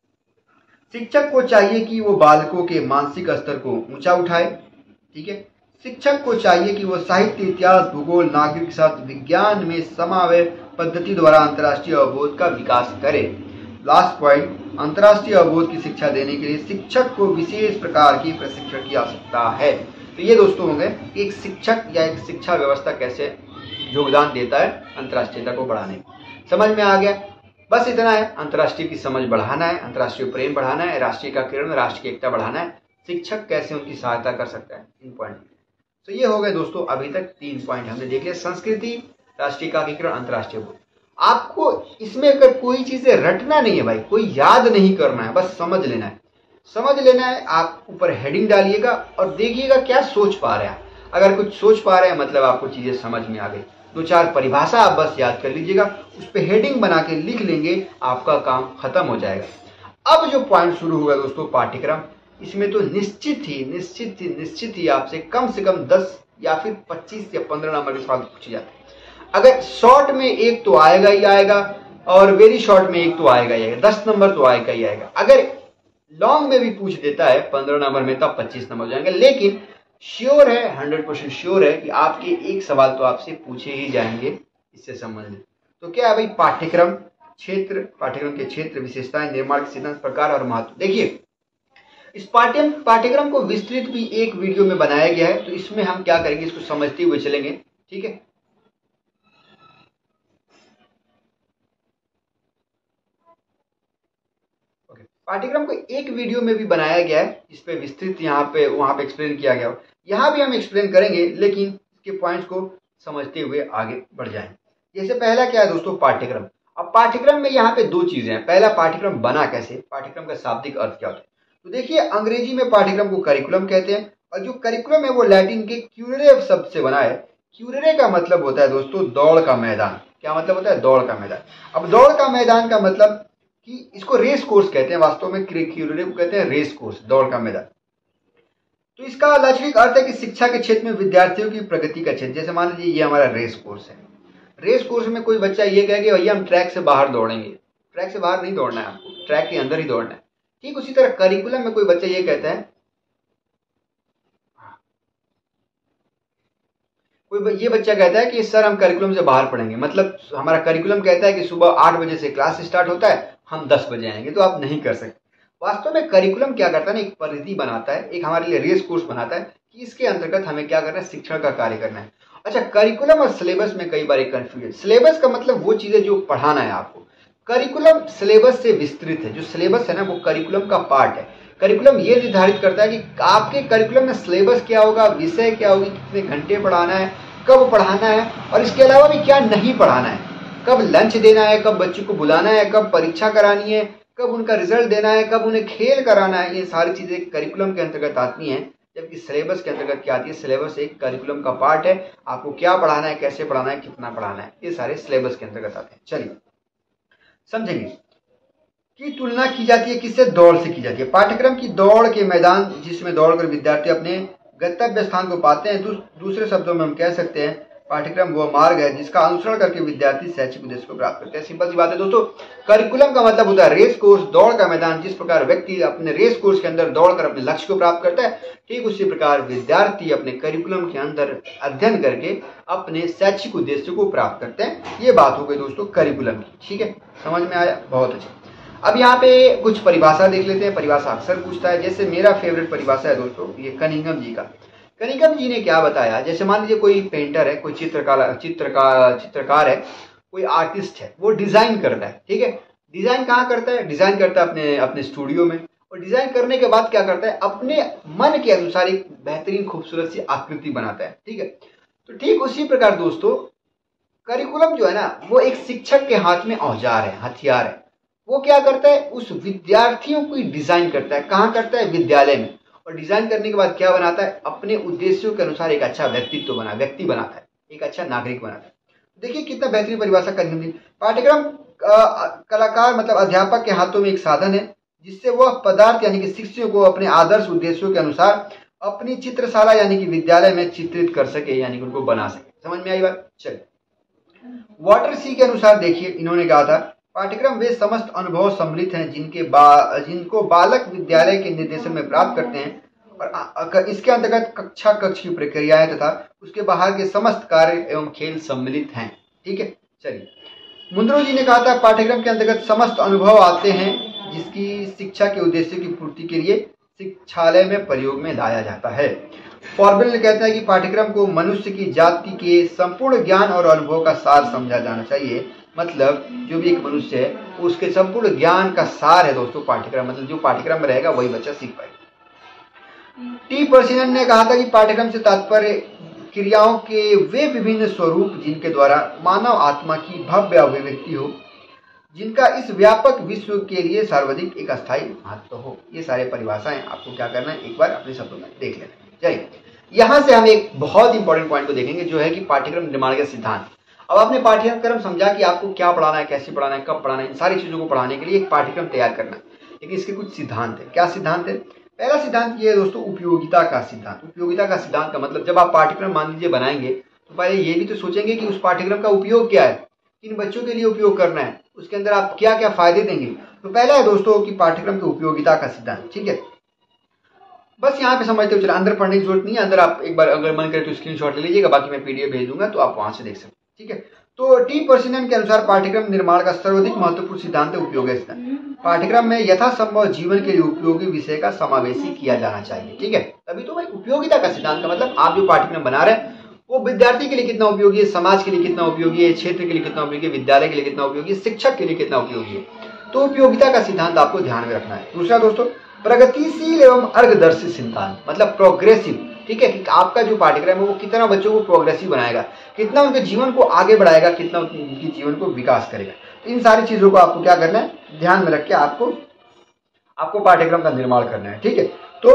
शिक्षक को चाहिए कि वो बालकों के मानसिक स्तर को ऊंचा उठाए। ठीक है। शिक्षक को चाहिए कि वो साहित्य, इतिहास, भूगोल, नागरिक शास्त्र, विज्ञान में समन्वय पद्धति द्वारा अंतर्राष्ट्रीय अवबोध का विकास करे। लास्ट पॉइंट, अंतर्राष्ट्रीय अवबोध की शिक्षा देने के लिए शिक्षक को विशेष प्रकार की प्रशिक्षण की आवश्यकता है। तो ये दोस्तों हो गए एक शिक्षक या एक शिक्षा व्यवस्था कैसे योगदान देता है अंतर्राष्ट्रीयता को बढ़ाने में। समझ में आ गया? बस इतना है, अंतर्राष्ट्रीय की समझ बढ़ाना है, अंतर्राष्ट्रीय प्रेम बढ़ाना है, राष्ट्रीय का किरण, राष्ट्र की एकता बढ़ाना है। शिक्षक कैसे उनकी सहायता कर सकता है, इन पॉइंट। तो ये हो गए दोस्तों अभी तक तीन पॉइंट हमने देख लिया, संस्कृति, राष्ट्रीय का एकीकरण, अंतर्राष्ट्रीय बोध। आपको इसमें अगर कोई चीजें रटना नहीं है भाई, कोई याद नहीं करना है, बस समझ लेना है। समझ लेना है, आप ऊपर हेडिंग डालिएगा और देखिएगा क्या सोच पा रहे हैं। अगर कुछ सोच पा रहे हैं मतलब आपको चीजें समझ में आ गई। दो चार परिभाषा आप बस याद कर लीजिएगा, उस पर हेडिंग बना के लिख लेंगे, आपका काम खत्म हो जाएगा। अब जो पॉइंट शुरू हुआ दोस्तों पाठ्यक्रम, इसमें तो निश्चित ही निश्चित ही निश्चित ही आपसे कम से कम दस या फिर पच्चीस या पंद्रह नंबर के सवाल पूछे जाते हैं। अगर शॉर्ट में एक तो आएगा ही आएगा और वेरी शॉर्ट में एक तो आएगा ही आएगा, दस नंबर तो आएगा ही आएगा। अगर लॉन्ग में भी पूछ देता है पंद्रह नंबर में, तब पच्चीस नंबर हो जाएंगे। लेकिन श्योर है, हंड्रेड परसेंट श्योर है कि आपके एक सवाल तो आपसे पूछे ही जाएंगे इससे संबंधित। तो क्या है भाई, पाठ्यक्रम क्षेत्र, पाठ्यक्रम के क्षेत्र, विशेषताएं, निर्माण के सिद्धांत, प्रकार और महत्व। देखिए, इस पाठ्यक्रम पाठ्यक्रम को विस्तृत भी एक वीडियो में बनाया गया है, तो इसमें हम क्या करेंगे, इसको समझते हुए चलेंगे। ठीक है। पाठ्यक्रम को एक वीडियो में भी बनाया गया है, इस पे विस्तृत यहाँ पे वहां पे एक्सप्लेन किया गया। यहाँ भी हम एक्सप्लेन करेंगे, लेकिन इसके पॉइंट्स को समझते हुए आगे बढ़ जाएंगे। जैसे पहला क्या है दोस्तों, पाठ्यक्रम। अब पाठ्यक्रम में यहाँ पे दो चीजें हैं। पहला, पाठ्यक्रम बना कैसे, पाठ्यक्रम का शाब्दिक अर्थ क्या होता है। तो देखिए, अंग्रेजी में पाठ्यक्रम को करिकुलम कहते हैं, और जो करिकुलम है वो लैटिन के क्यूरेरे शब्द से बना है। क्यूरेरे का मतलब होता है दोस्तों दौड़ का मैदान। क्या मतलब होता है, दौड़ का मैदान। अब दौड़ का मैदान का मतलब कि इसको रेस कोर्स कहते हैं, वास्तव में क्यूरेरे को कहते हैं रेस कोर्स, दौड़ का मैदान। तो इसका लौकिक अर्थ है कि शिक्षा के क्षेत्र में विद्यार्थियों की प्रगति का क्षेत्र। जैसे मान लीजिए ये हमारा रेस कोर्स है, रेस कोर्स में कोई बच्चा ये कहेगा भैया हम ट्रैक से बाहर दौड़ेंगे, ट्रैक से बाहर नहीं दौड़ना है, आपको ट्रैक के अंदर ही दौड़ना है। ठीक उसी तरह करिकुलम में कोई बच्चा ये कहता है कोई ये बच्चा कहता है कि सर हम करिकुलम से बाहर पढ़ेंगे, मतलब हमारा करिकुलम कहता है कि सुबह आठ बजे से क्लास स्टार्ट होता है, हम दस बजे आएंगे, तो आप नहीं कर सकते। वास्तव में करिकुलम क्या करता है ना, एक परिधि बनाता है, एक हमारे लिए रेस कोर्स बनाता है कि इसके अंतर्गत हमें क्या करना है, शिक्षण का कार्य करना है। अच्छा, करिकुलम और सिलेबस में कई बार एक कंफ्यूजन। सिलेबस का मतलब वो चीजें जो पढ़ाना है आपको, करिकुलम सिलेबस से विस्तृत है। जो सिलेबस है ना वो करिकुलम का पार्ट है। करिकुलम ये निर्धारित करता है कि आपके करिकुलम में सिलेबस क्या होगा, विषय क्या होगी, कितने घंटे पढ़ाना है, कब पढ़ाना है, और इसके अलावा भी क्या नहीं पढ़ाना है, कब लंच देना है, कब बच्चों को बुलाना है, कब परीक्षा करानी है, कब उनका रिजल्ट देना है, कब उन्हें खेल कराना है। ये सारी चीजें करिकुलम के अंतर्गत आती हैं, जबकि सिलेबस के अंतर्गत क्या आती है, सिलेबस एक करिकुलम का पार्ट है। आपको क्या पढ़ाना है, कैसे पढ़ाना है, कितना पढ़ाना है, ये सारे सिलेबस के अंतर्गत आते हैं। चलिए समझेंगे की तुलना की जाती है किससे, दौड़ से की जाती है। पाठ्यक्रम की दौड़ के मैदान जिसमें दौड़कर विद्यार्थी अपने गंतव्य स्थान को पाते हैं। दू, दूसरे शब्दों में हम कह सकते हैं पाठ्यक्रम वो मार्ग है जिसका अनुसरण करके विद्यार्थी शैक्षिक उद्देश्य को प्राप्त करते हैं। सिंपल सी बात है दोस्तों, करिकुलम का मतलब होता है रेस कोर्स, दौड़ का मैदान। जिस प्रकार व्यक्ति अपने रेस कोर्स के अंदर दौड़कर अपने लक्ष्य को प्राप्त करता है, ठीक उसी प्रकार विद्यार्थी अपने करिकुलम के अंदर अध्ययन करके अपने शैक्षिक उद्देश्य को प्राप्त करते हैं। ये बात हो गई दोस्तों करिकुलम की। ठीक है, समझ में आया, बहुत अच्छा। अब यहाँ पे कुछ परिभाषा देख लेते हैं। परिभाषा अक्सर पूछता है, जैसे मेरा फेवरेट परिभाषा है दोस्तों ये कनिंघम जी का। कनिंघम जी ने क्या बताया, जैसे मान लीजिए कोई पेंटर है, कोई चित्रकार चित्रकार चित्रकार है, कोई आर्टिस्ट है, वो डिजाइन करता है। ठीक है, डिजाइन कहाँ करता है, डिजाइन करता है अपने अपने स्टूडियो में, और डिजाइन करने के बाद क्या करता है, अपने मन के अनुसार एक बेहतरीन खूबसूरत सी आकृति बनाता है। ठीक है, तो ठीक उसी प्रकार दोस्तों करिकुलम जो है ना वो एक शिक्षक के हाथ में औजार है, हथियार है। वो क्या करता है, उस विद्यार्थियों को डिजाइन करता है। कहाँ करता है, विद्यालय में। और डिजाइन करने के बाद क्या बनाता है, अपने उद्देश्यों के अनुसार एक अच्छा व्यक्तित्व बना व्यक्ति बनाता है, एक अच्छा नागरिक बनाता है। देखिए कितना बेहतरीन परिभाषा करनी। पाठ्यक्रम कलाकार मतलब अध्यापक के हाथों में एक साधन है जिससे वह पदार्थ यानी कि शिष्यों को अपने आदर्श उद्देश्यों के अनुसार अपनी चित्रशाला यानी कि विद्यालय में चित्रित कर सके, यानी कि उनको बना सके। समझ में आई बात। चलिए वाटर सी के अनुसार देखिए इन्होंने कहा था, पाठ्यक्रम वे समस्त अनुभव सम्मिलित हैं जिनके बा, जिनको बालक विद्यालय के निर्देशन में प्राप्त करते हैं, और इसके अंतर्गत कक्षा कक्ष की प्रक्रियाएं तथा उसके बाहर के समस्त कार्य एवं खेल सम्मिलित हैं। ठीक है, चलिए मुंद्रो जी ने कहा था पाठ्यक्रम के अंतर्गत समस्त अनुभव आते हैं जिसकी शिक्षा के उद्देश्य की पूर्ति के लिए शिक्षालय में प्रयोग में लाया जाता है। फॉर्बेल कहता है कि पाठ्यक्रम को मनुष्य की जाति के संपूर्ण ज्ञान और अनुभव का सार समझा जाना चाहिए। मतलब जो भी एक मनुष्य है उसके संपूर्ण ज्ञान का सार है दोस्तों पाठ्यक्रम, मतलब जो पाठ्यक्रम में रहेगा वही बच्चा सीख पाएगा। टी पर्सिनन ने कहा था कि पाठ्यक्रम से तात्पर्य क्रियाओं के वे विभिन्न स्वरूप जिनके द्वारा मानव आत्मा की भव्य अभिव्यक्ति हो, जिनका इस व्यापक विश्व के लिए सर्वाधिक एक अस्थायी महत्व हो। ये सारे परिभाषाएं आपको क्या करना है, एक बार अपने शब्दों में देख लेना है। चलिए यहाँ से हम एक बहुत इंपॉर्टेंट पॉइंट को देखेंगे जो है कि पाठ्यक्रम निर्माण के सिद्धांत। अब आपने पाठ्यक्रम समझा कि आपको क्या पढ़ाना है, कैसे पढ़ाना है, कब पढ़ाना है, इन सारी चीजों को पढ़ाने के लिए एक पाठ्यक्रम तैयार करना है। लेकिन इसके कुछ सिद्धांत है। क्या सिद्धांत है? पहला सिद्धांत ये है दोस्तों उपयोगिता का सिद्धांत। उपयोगिता का सिद्धांत का मतलब जब आप पाठ्यक्रम मान लीजिए बनाएंगे तो पहले ये भी तो सोचेंगे कि उस पाठ्यक्रम का उपयोग क्या है, किन बच्चों के लिए उपयोग करना है, उसके अंदर आप क्या क्या फायदे देंगे। तो पहला है दोस्तों कि पाठ्यक्रम की उपयोगिता का सिद्धांत। ठीक है, बस यहाँ पे समझते हो, चलो अंदर पढ़ने की जरूरत नहीं है। अंदर आप एक बार अगर मन करे तो स्क्रीनशॉट ले लीजिएगा, बाकी मैं पीडीएफ भेज दूंगा तो आप वहां से देख सकते हैं। ठीक है, तो टी पर्सिनन के अनुसार पाठ्यक्रम निर्माण का सर्वाधिक महत्वपूर्ण सिद्धांत है उपयोग सिद्धांत। पाठ्यक्रम में यथासंभव जीवन के लिए उपयोगी विषय का समावेशी किया जाना चाहिए। ठीक है, तभी तो भाई उपयोगिता का सिद्धांत का मतलब आप जो पाठ्यक्रम बना रहे हैं वो विद्यार्थी के लिए कितना उपयोगी है, समाज के लिए कितना उपयोगी है, क्षेत्र के लिए कितना उपयोगी है, विद्यालय के लिए कितना उपयोगी है, शिक्षक के लिए कितना उपयोगी है। तो उपयोगिता का सिद्धांत आपको ध्यान में रखना है। दूसरा दोस्तों प्रगतिशील एवं अर्गदर्शी सिद्धांत, मतलब प्रोग्रेसिव। ठीक है, कि आपका जो पाठ्यक्रम है वो कितना बच्चों को प्रोग्रेसिव बनाएगा, कितना उनके जीवन को आगे बढ़ाएगा, कितना उनके जीवन को विकास करेगा। तो इन सारी चीजों को आपको क्या करना है, ध्यान में रख के आपको आपको पाठ्यक्रम का निर्माण करना है। ठीक है, तो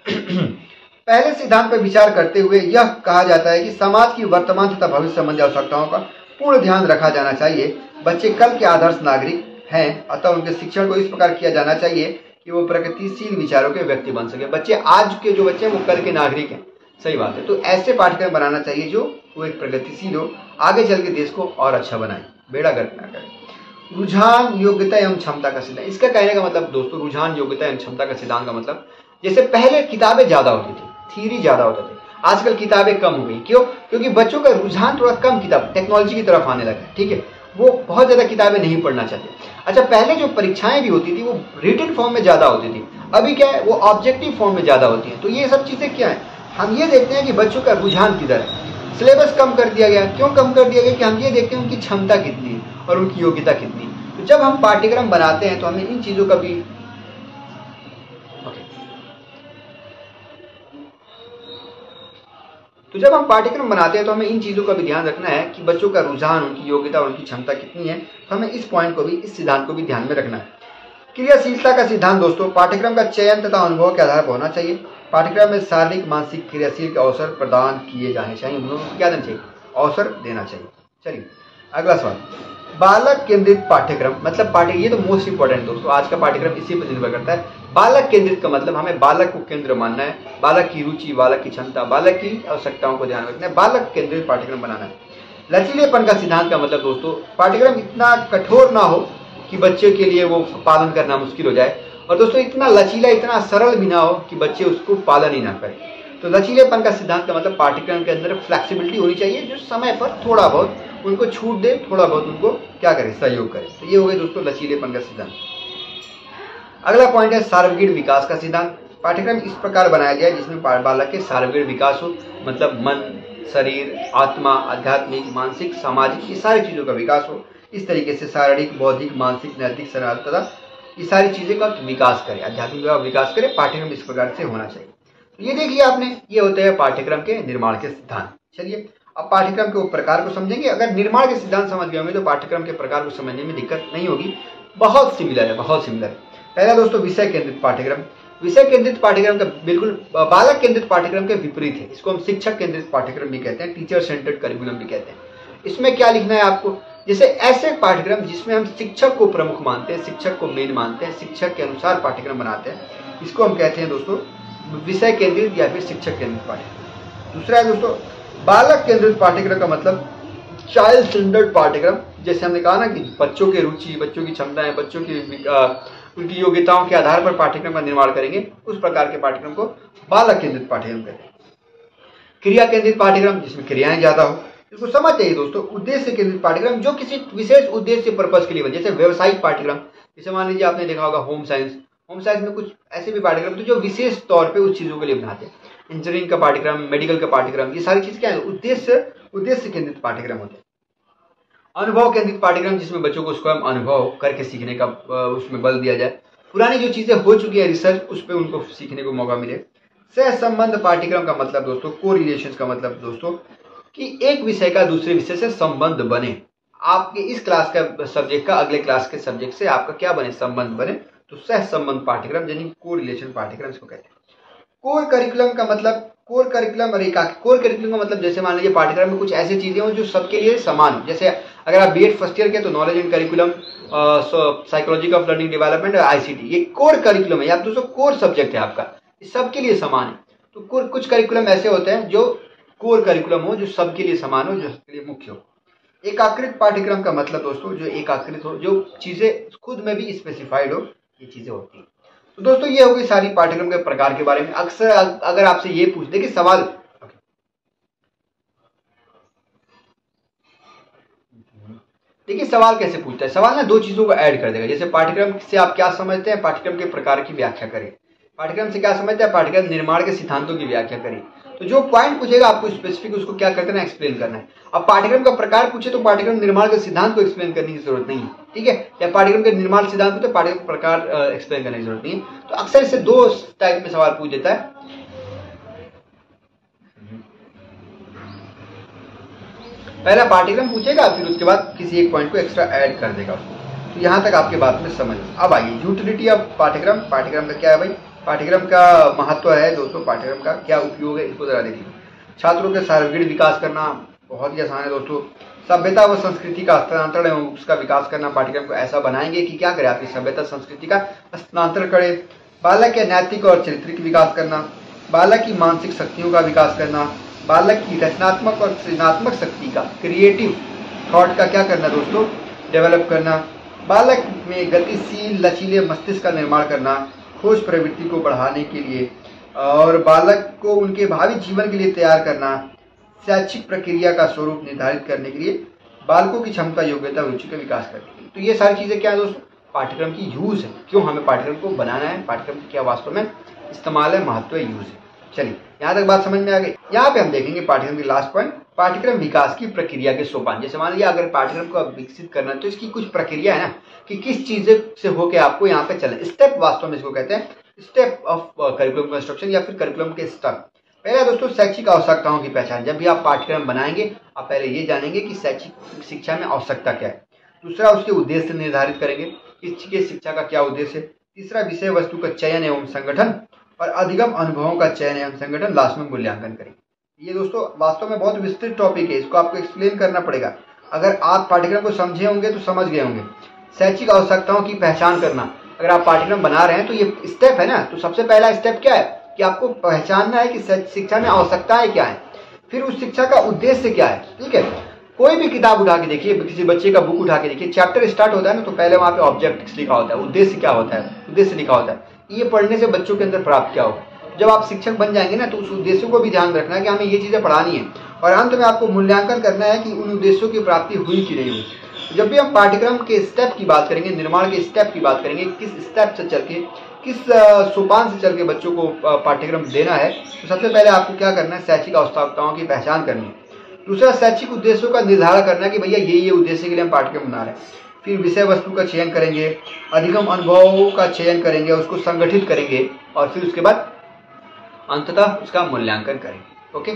पहले सिद्धांत पर विचार करते हुए यह कहा जाता है कि समाज की वर्तमान तथा भविष्य संबंधी आवश्यकताओं का पूर्ण ध्यान रखा जाना चाहिए। बच्चे कल के आदर्श नागरिक हैं, अतः उनके शिक्षण को इस प्रकार किया जाना चाहिए कि वो प्रगतिशील विचारों के व्यक्ति बन सके। बच्चे आज के जो बच्चे हैं वो कल के नागरिक हैं। सही बात है, तो ऐसे पाठ्यक्रम बनाना चाहिए जो वो एक प्रगतिशील हो, आगे चल के देश को और अच्छा बनाए, बेड़ा गर्क ना करे। रुझान योग्यता एवं क्षमता का सिद्धांत, इसका कहने का मतलब दोस्तों रुझान योग्यता एवं क्षमता का सिद्धांत का मतलब जैसे पहले किताबें ज्यादा होती थी, थ्योरी ज्यादा होता थे, आजकल किताबें कम हो गई। क्यों? क्योंकि बच्चों का रुझान थोड़ा कम किताब टेक्नोलॉजी की तरफ आने लगा। ठीक है, वो बहुत ज्यादा किताबें नहीं पढ़ना चाहते। अच्छा, पहले जो परीक्षाएं भी होती थी वो रिटन फॉर्म में ज्यादा होती थी, अभी क्या है वो ऑब्जेक्टिव फॉर्म में ज्यादा होती है। तो ये सब चीजें क्या है, हम ये देखते हैं कि बच्चों का रुझान किधर है। सिलेबस कम कर दिया गया। क्यों कम कर दिया गया? कि हम ये देखते हैं उनकी क्षमता कितनी है और उनकी योग्यता कितनी है। तो जब हम पाठ्यक्रम बनाते हैं तो हमें इन चीजों का भी तो जब हम पाठ्यक्रम बनाते हैं तो हमें इन चीजों का भी ध्यान रखना है कि बच्चों का रुझान, उनकी योग्यता, उनकी क्षमता कितनी है। तो हमें इस पॉइंट को भी, इस सिद्धांत को भी ध्यान में रखना है। क्रियाशीलता का सिद्धांत दोस्तों, पाठ्यक्रम का चयन तथा अनुभव के आधार पर होना चाहिए। पाठ्यक्रम में शारीरिक मानसिक क्रियाशील के अवसर प्रदान किए जाने चाहिए। उन्होंने क्या देना चाहिए? अवसर देना चाहिए। चलिए अगला सवाल, बालक केंद्रित पाठ्यक्रम मतलब पाठ्य ये तो मोस्ट इंपॉर्टेंट दोस्तों, आज का पाठ्यक्रम इसी पर निर्भर करता है। बालक केंद्रित का मतलब हमें बालक को केंद्र मानना है, बालक की रुचि, बालक की क्षमता, बालक की आवश्यकताओं को ध्यान रखना है, बालक केंद्रित पाठ्यक्रम बनाना है। लचीलेपन का सिद्धांत का मतलब दोस्तों, पाठ्यक्रम इतना कठोर ना हो कि बच्चे के लिए वो पालन करना मुश्किल हो जाए, और दोस्तों इतना लचीला, इतना सरल भी ना हो कि बच्चे उसको पालन ही ना करें। तो लचीलेपन का सिद्धांत का मतलब पाठ्यक्रम के अंदर फ्लेक्सिबिलिटी होनी चाहिए, जो समय पर थोड़ा बहुत उनको छूट दे, थोड़ा बहुत उनको क्या करे, सहयोग करे। तो ये हो गए दोस्तों लचीलेपन का सिद्धांत। अगला पॉइंट है सार्वगीण विकास का सिद्धांत। पाठ्यक्रम इस प्रकार बनाया गया जिसमें बालक के सार्वगीण विकास हो, मतलब मन, शरीर, आत्मा, आध्यात्मिक, मानसिक, सामाजिक, ये सारी चीजों का विकास हो। इस तरीके से शारीरिक, बौद्धिक, मानसिक, नैतिक, शरारत तथा ये सारी चीजें का विकास करे, आध्यात्मिक का विकास करे। पाठ्यक्रम इस प्रकार से होना चाहिए। तो ये देखिए आपने, ये होते हैं पाठ्यक्रम के निर्माण के सिद्धांत। चलिए अब पाठ्यक्रम के प्रकार को समझेंगे। अगर निर्माण के सिद्धांत समझ गए होंगे तो पाठ्यक्रम के प्रकार को समझने में दिक्कत नहीं होगी। बहुत सिमिलर है, बहुत सिमिलर है। पहला दोस्तों विषय केंद्रित पाठ्यक्रम। विषय केंद्रित पाठ्यक्रम का बिल्कुल बालक केंद्रित पाठ्यक्रम के विपरीत है। इसको हम शिक्षक केंद्रित पाठ्यक्रम भी कहते हैं, टीचर सेंटर्ड करिकुलम भी कहते हैं। इसमें क्या लिखना है आपको, जैसे ऐसे पाठ्यक्रम जिसमें हम शिक्षक को प्रमुख मानते हैं, शिक्षक को मेन मानते हैं, शिक्षक के अनुसार पाठ्यक्रम बनाते हैं, इसको हम कहते हैं दोस्तों विषय केंद्रित या फिर शिक्षक केंद्रित पाठ्यक्रम। दूसरा है दोस्तों बालक केंद्रित पाठ्यक्रम का मतलब चाइल्ड सेंटर्ड पाठ्यक्रम। जैसे हमने कहा ना कि बच्चों की रुचि, बच्चों की क्षमताएं, बच्चों की आ, उनकी योग्यताओं के आधार पर पाठ्यक्रम का निर्माण करेंगे, उस प्रकार के पाठ्यक्रम को बालक केंद्रित पाठ्यक्रम कहते हैं। क्रिया केंद्रित पाठ्यक्रम जिसमें क्रियाएं ज्यादा हो, इसको समझ जाइए दोस्तों। उद्देश्य केंद्रित पाठ्यक्रम जो किसी विशेष उद्देश्य पर्पज के लिए बने, जैसे व्यवसायिक पाठ्यक्रम, जैसे मान लीजिए आपने देखा होगा होम साइंस। होम साइंस में कुछ ऐसे भी पाठ्यक्रम तो जो विशेष तौर पे उस चीजों के लिए बनाते हैं। इंजीनियरिंग का पाठ्यक्रम, मेडिकल का पाठ्यक्रम, ये सारी चीज क्या है, उद्देश्य उद्देश्य केंद्रित पाठ्यक्रम होते हैं। अनुभव केंद्रित पाठ्यक्रम जिसमें बच्चों को स्वयं अनुभव करके सीखने का उसमें बल दिया जाए, पुरानी जो चीजें हो चुकी है रिसर्च, उस पर उनको सीखने को मौका मिले। सह संबंध पाठ्यक्रम का मतलब दोस्तों, को रिलेशन का मतलब दोस्तों कि एक विषय का दूसरे विषय से संबंध बने। आपके इस क्लास का सब्जेक्ट का अगले क्लास के सब्जेक्ट से आपका क्या बने, संबंध बने, तो सह संबंध पाठ्यक्रम यानी को रिलेशन पाठ्यक्रम इसको कहते हैं। कोर करिकुलम का मतलब, कोर करिकुलम और एकाकी। कोर करिकुलम का मतलब जैसे मान लीजिए पाठ्यक्रम में कुछ ऐसी चीजें हो जो सबके लिए समान हो। जैसे अगर आप बीएड फर्स्ट ईयर के तो knowledge and curriculum, psychology of learning development और आईसीटी, ये कोर करिकुलम है या दोस्तों कोर सब्जेक्ट है आपका, ये सबके लिए समान है। तो कुछ करिकुलम ऐसे होते हैं जो कोर करिकुलम हो, जो सबके लिए समान हो, जो सबके लिए मुख्य हो। एकाकृत पाठ्यक्रम का मतलब दोस्तों जो एकाकृत हो, जो चीजें खुद में भी स्पेसिफाइड हो, ये चीजें होती हैं। तो दोस्तों ये हो गई सारी पाठ्यक्रम के प्रकार के बारे में। अक्सर अगर आपसे ये पूछ दे कि सवाल, देखिए सवाल कैसे पूछता है, सवाल ना दो चीजों को ऐड कर देगा। जैसे पाठ्यक्रम से आप क्या समझते हैं, पाठ्यक्रम के प्रकार की व्याख्या करें। पाठ्यक्रम से क्या समझते हैं, पाठ्यक्रम निर्माण के सिद्धांतों की व्याख्या करें। तो जो पॉइंट पूछेगा आपको स्पेसिफिक उसको क्या करना है, एक्सप्लेन करना है। अब पाठ्यक्रम का प्रकार पूछे तो पाठ्यक्रम निर्माण के सिद्धांत को एक्सप्लेन करने की जरूरत नहीं है, ठीक है। या पाठ्यक्रम के निर्माण सिद्धांत को तो पाठ्यक्रम प्रकार एक्सप्लेन करने की जरूरत नहीं है। तो अक्सर इससे दो टाइप में सवाल पूछ देता है। पहला पाठ्यक्रम पूछेगा, फिर उसके बाद किसी एक पॉइंट को एक्स्ट्रा ऐड कर देगा उसको। तो यहां तक आपके बात में समझ। अब आइए यूटिलिटी ऑफ पाठ्यक्रम। पाठ्यक्रम का क्या है भाई, पाठ्यक्रम का महत्व है दोस्तों, पाठ्यक्रम का क्या उपयोग है, इसको जरा देखिए। छात्रों के सार्वगीण विकास करना बहुत ही आसान है दोस्तों। सभ्यता व संस्कृति का हस्तांतरण एवं उसका विकास करना। पाठ्यक्रम को ऐसा बनाएंगे कि क्या करें, आपकी सभ्यता संस्कृति का हस्तांतरण करे। बालक के नैतिक और चारित्रिक विकास करना। बालक की मानसिक शक्तियों का विकास करना। बालक की रचनात्मक और सृजनात्मक शक्ति का, क्रिएटिव थॉट का क्या करना दोस्तों, डेवलप करना। बालक में गतिशील लचीले मस्तिष्क का निर्माण करना। खोज प्रवृत्ति को बढ़ाने के लिए और बालक को उनके भावी जीवन के लिए तैयार करना, शैक्षिक प्रक्रिया का स्वरूप निर्धारित करने के लिए, बालकों की क्षमता, योग्यता, रुचि का विकास करने के लिए। तो ये सारी चीज़ें क्या है दोस्तों, पाठ्यक्रम की यूज़ है, क्यों हमें पाठ्यक्रम को बनाना है, पाठ्यक्रम क्या वास्तव में इस्तेमाल है, महत्व है, यूज़ है। चलिए यहाँ तक बात समझ में आ गई। यहाँ पे हम देखेंगे पाठ्यक्रम की लास्ट पॉइंट, पाठ्यक्रम विकास की प्रक्रिया के सोपान। जैसे मान लिया अगर पाठ्यक्रम को विकसित करना है तो इसकी कुछ प्रक्रिया है ना, कि किस चीज़ से होके आपको यहाँ पे चलना, स्टेप वास्तव में इसको कहते हैं, स्टेप ऑफ करिकुलम कंस्ट्रक्शन या फिर करिकुलम के स्टेप। पहला दोस्तों शैक्षिक आवश्यकताओं की पहचान। जब भी आप पाठ्यक्रम बनाएंगे आप पहले ये जानेंगे कि शैक्षिक शिक्षा में आवश्यकता क्या है। दूसरा उसके उद्देश्य निर्धारित करेंगे, इसके शिक्षा का क्या उद्देश्य है। तीसरा विषय वस्तु का चयन एवं संगठन, और अधिगम अनुभवों का चयन एवं संगठन, लास्ट में मूल्यांकन करेंगे। ये दोस्तों वास्तव में बहुत विस्तृत टॉपिक है, इसको आपको एक्सप्लेन करना पड़ेगा। अगर आप पाठ्यक्रम को समझे होंगे तो समझ गए होंगे। शैक्षिक आवश्यकताओं की पहचान करना, अगर आप पाठ्यक्रम बना रहे हैं तो ये स्टेप है ना, तो सबसे पहला स्टेप क्या है कि आपको पहचानना है कि शिक्षा में आवश्यकताएं क्या है, फिर उस शिक्षा का उद्देश्य क्या है। ठीक है, कोई भी किताब उठा के देखिए, किसी बच्चे का बुक उठा के देखिए, चैप्टर स्टार्ट होता है ना तो पहले वहाँ पे ऑब्जेक्टिव्स लिखा होता है, उद्देश्य क्या होता है, उद्देश्य लिखा होता है। ये पढ़ने से बच्चों के अंदर प्राप्त क्या होगा। जब आप शिक्षक बन जाएंगे ना तो उस उद्देश्यों को भी ध्यान रखना है कि हमें ये चीज़ें पढ़ानी है, और अंत में आपको मूल्यांकन करना है कि उन उद्देश्यों की प्राप्ति हुई कि नहीं हुई। जब भी हम पाठ्यक्रम के स्टेप की बात करेंगे, निर्माण के स्टेप की बात करेंगे, किस स्टेप से चल के, किस सोपान से चल के बच्चों को पाठ्यक्रम देना है, तो सबसे पहले आपको क्या करना है, शैक्षिक आवश्यकताओं की पहचान करनी है। दूसरा शैक्षिक उद्देश्यों का निर्धारण करना है कि भैया ये ये उद्देश्य के लिए हम पाठ्यक्रम बना रहे हैं। फिर विषय वस्तु का चयन करेंगे, अधिगम अनुभवों का चयन करेंगे, उसको संगठित करेंगे, और फिर उसके बाद अंततः उसका मूल्यांकन करेंगे। ओके,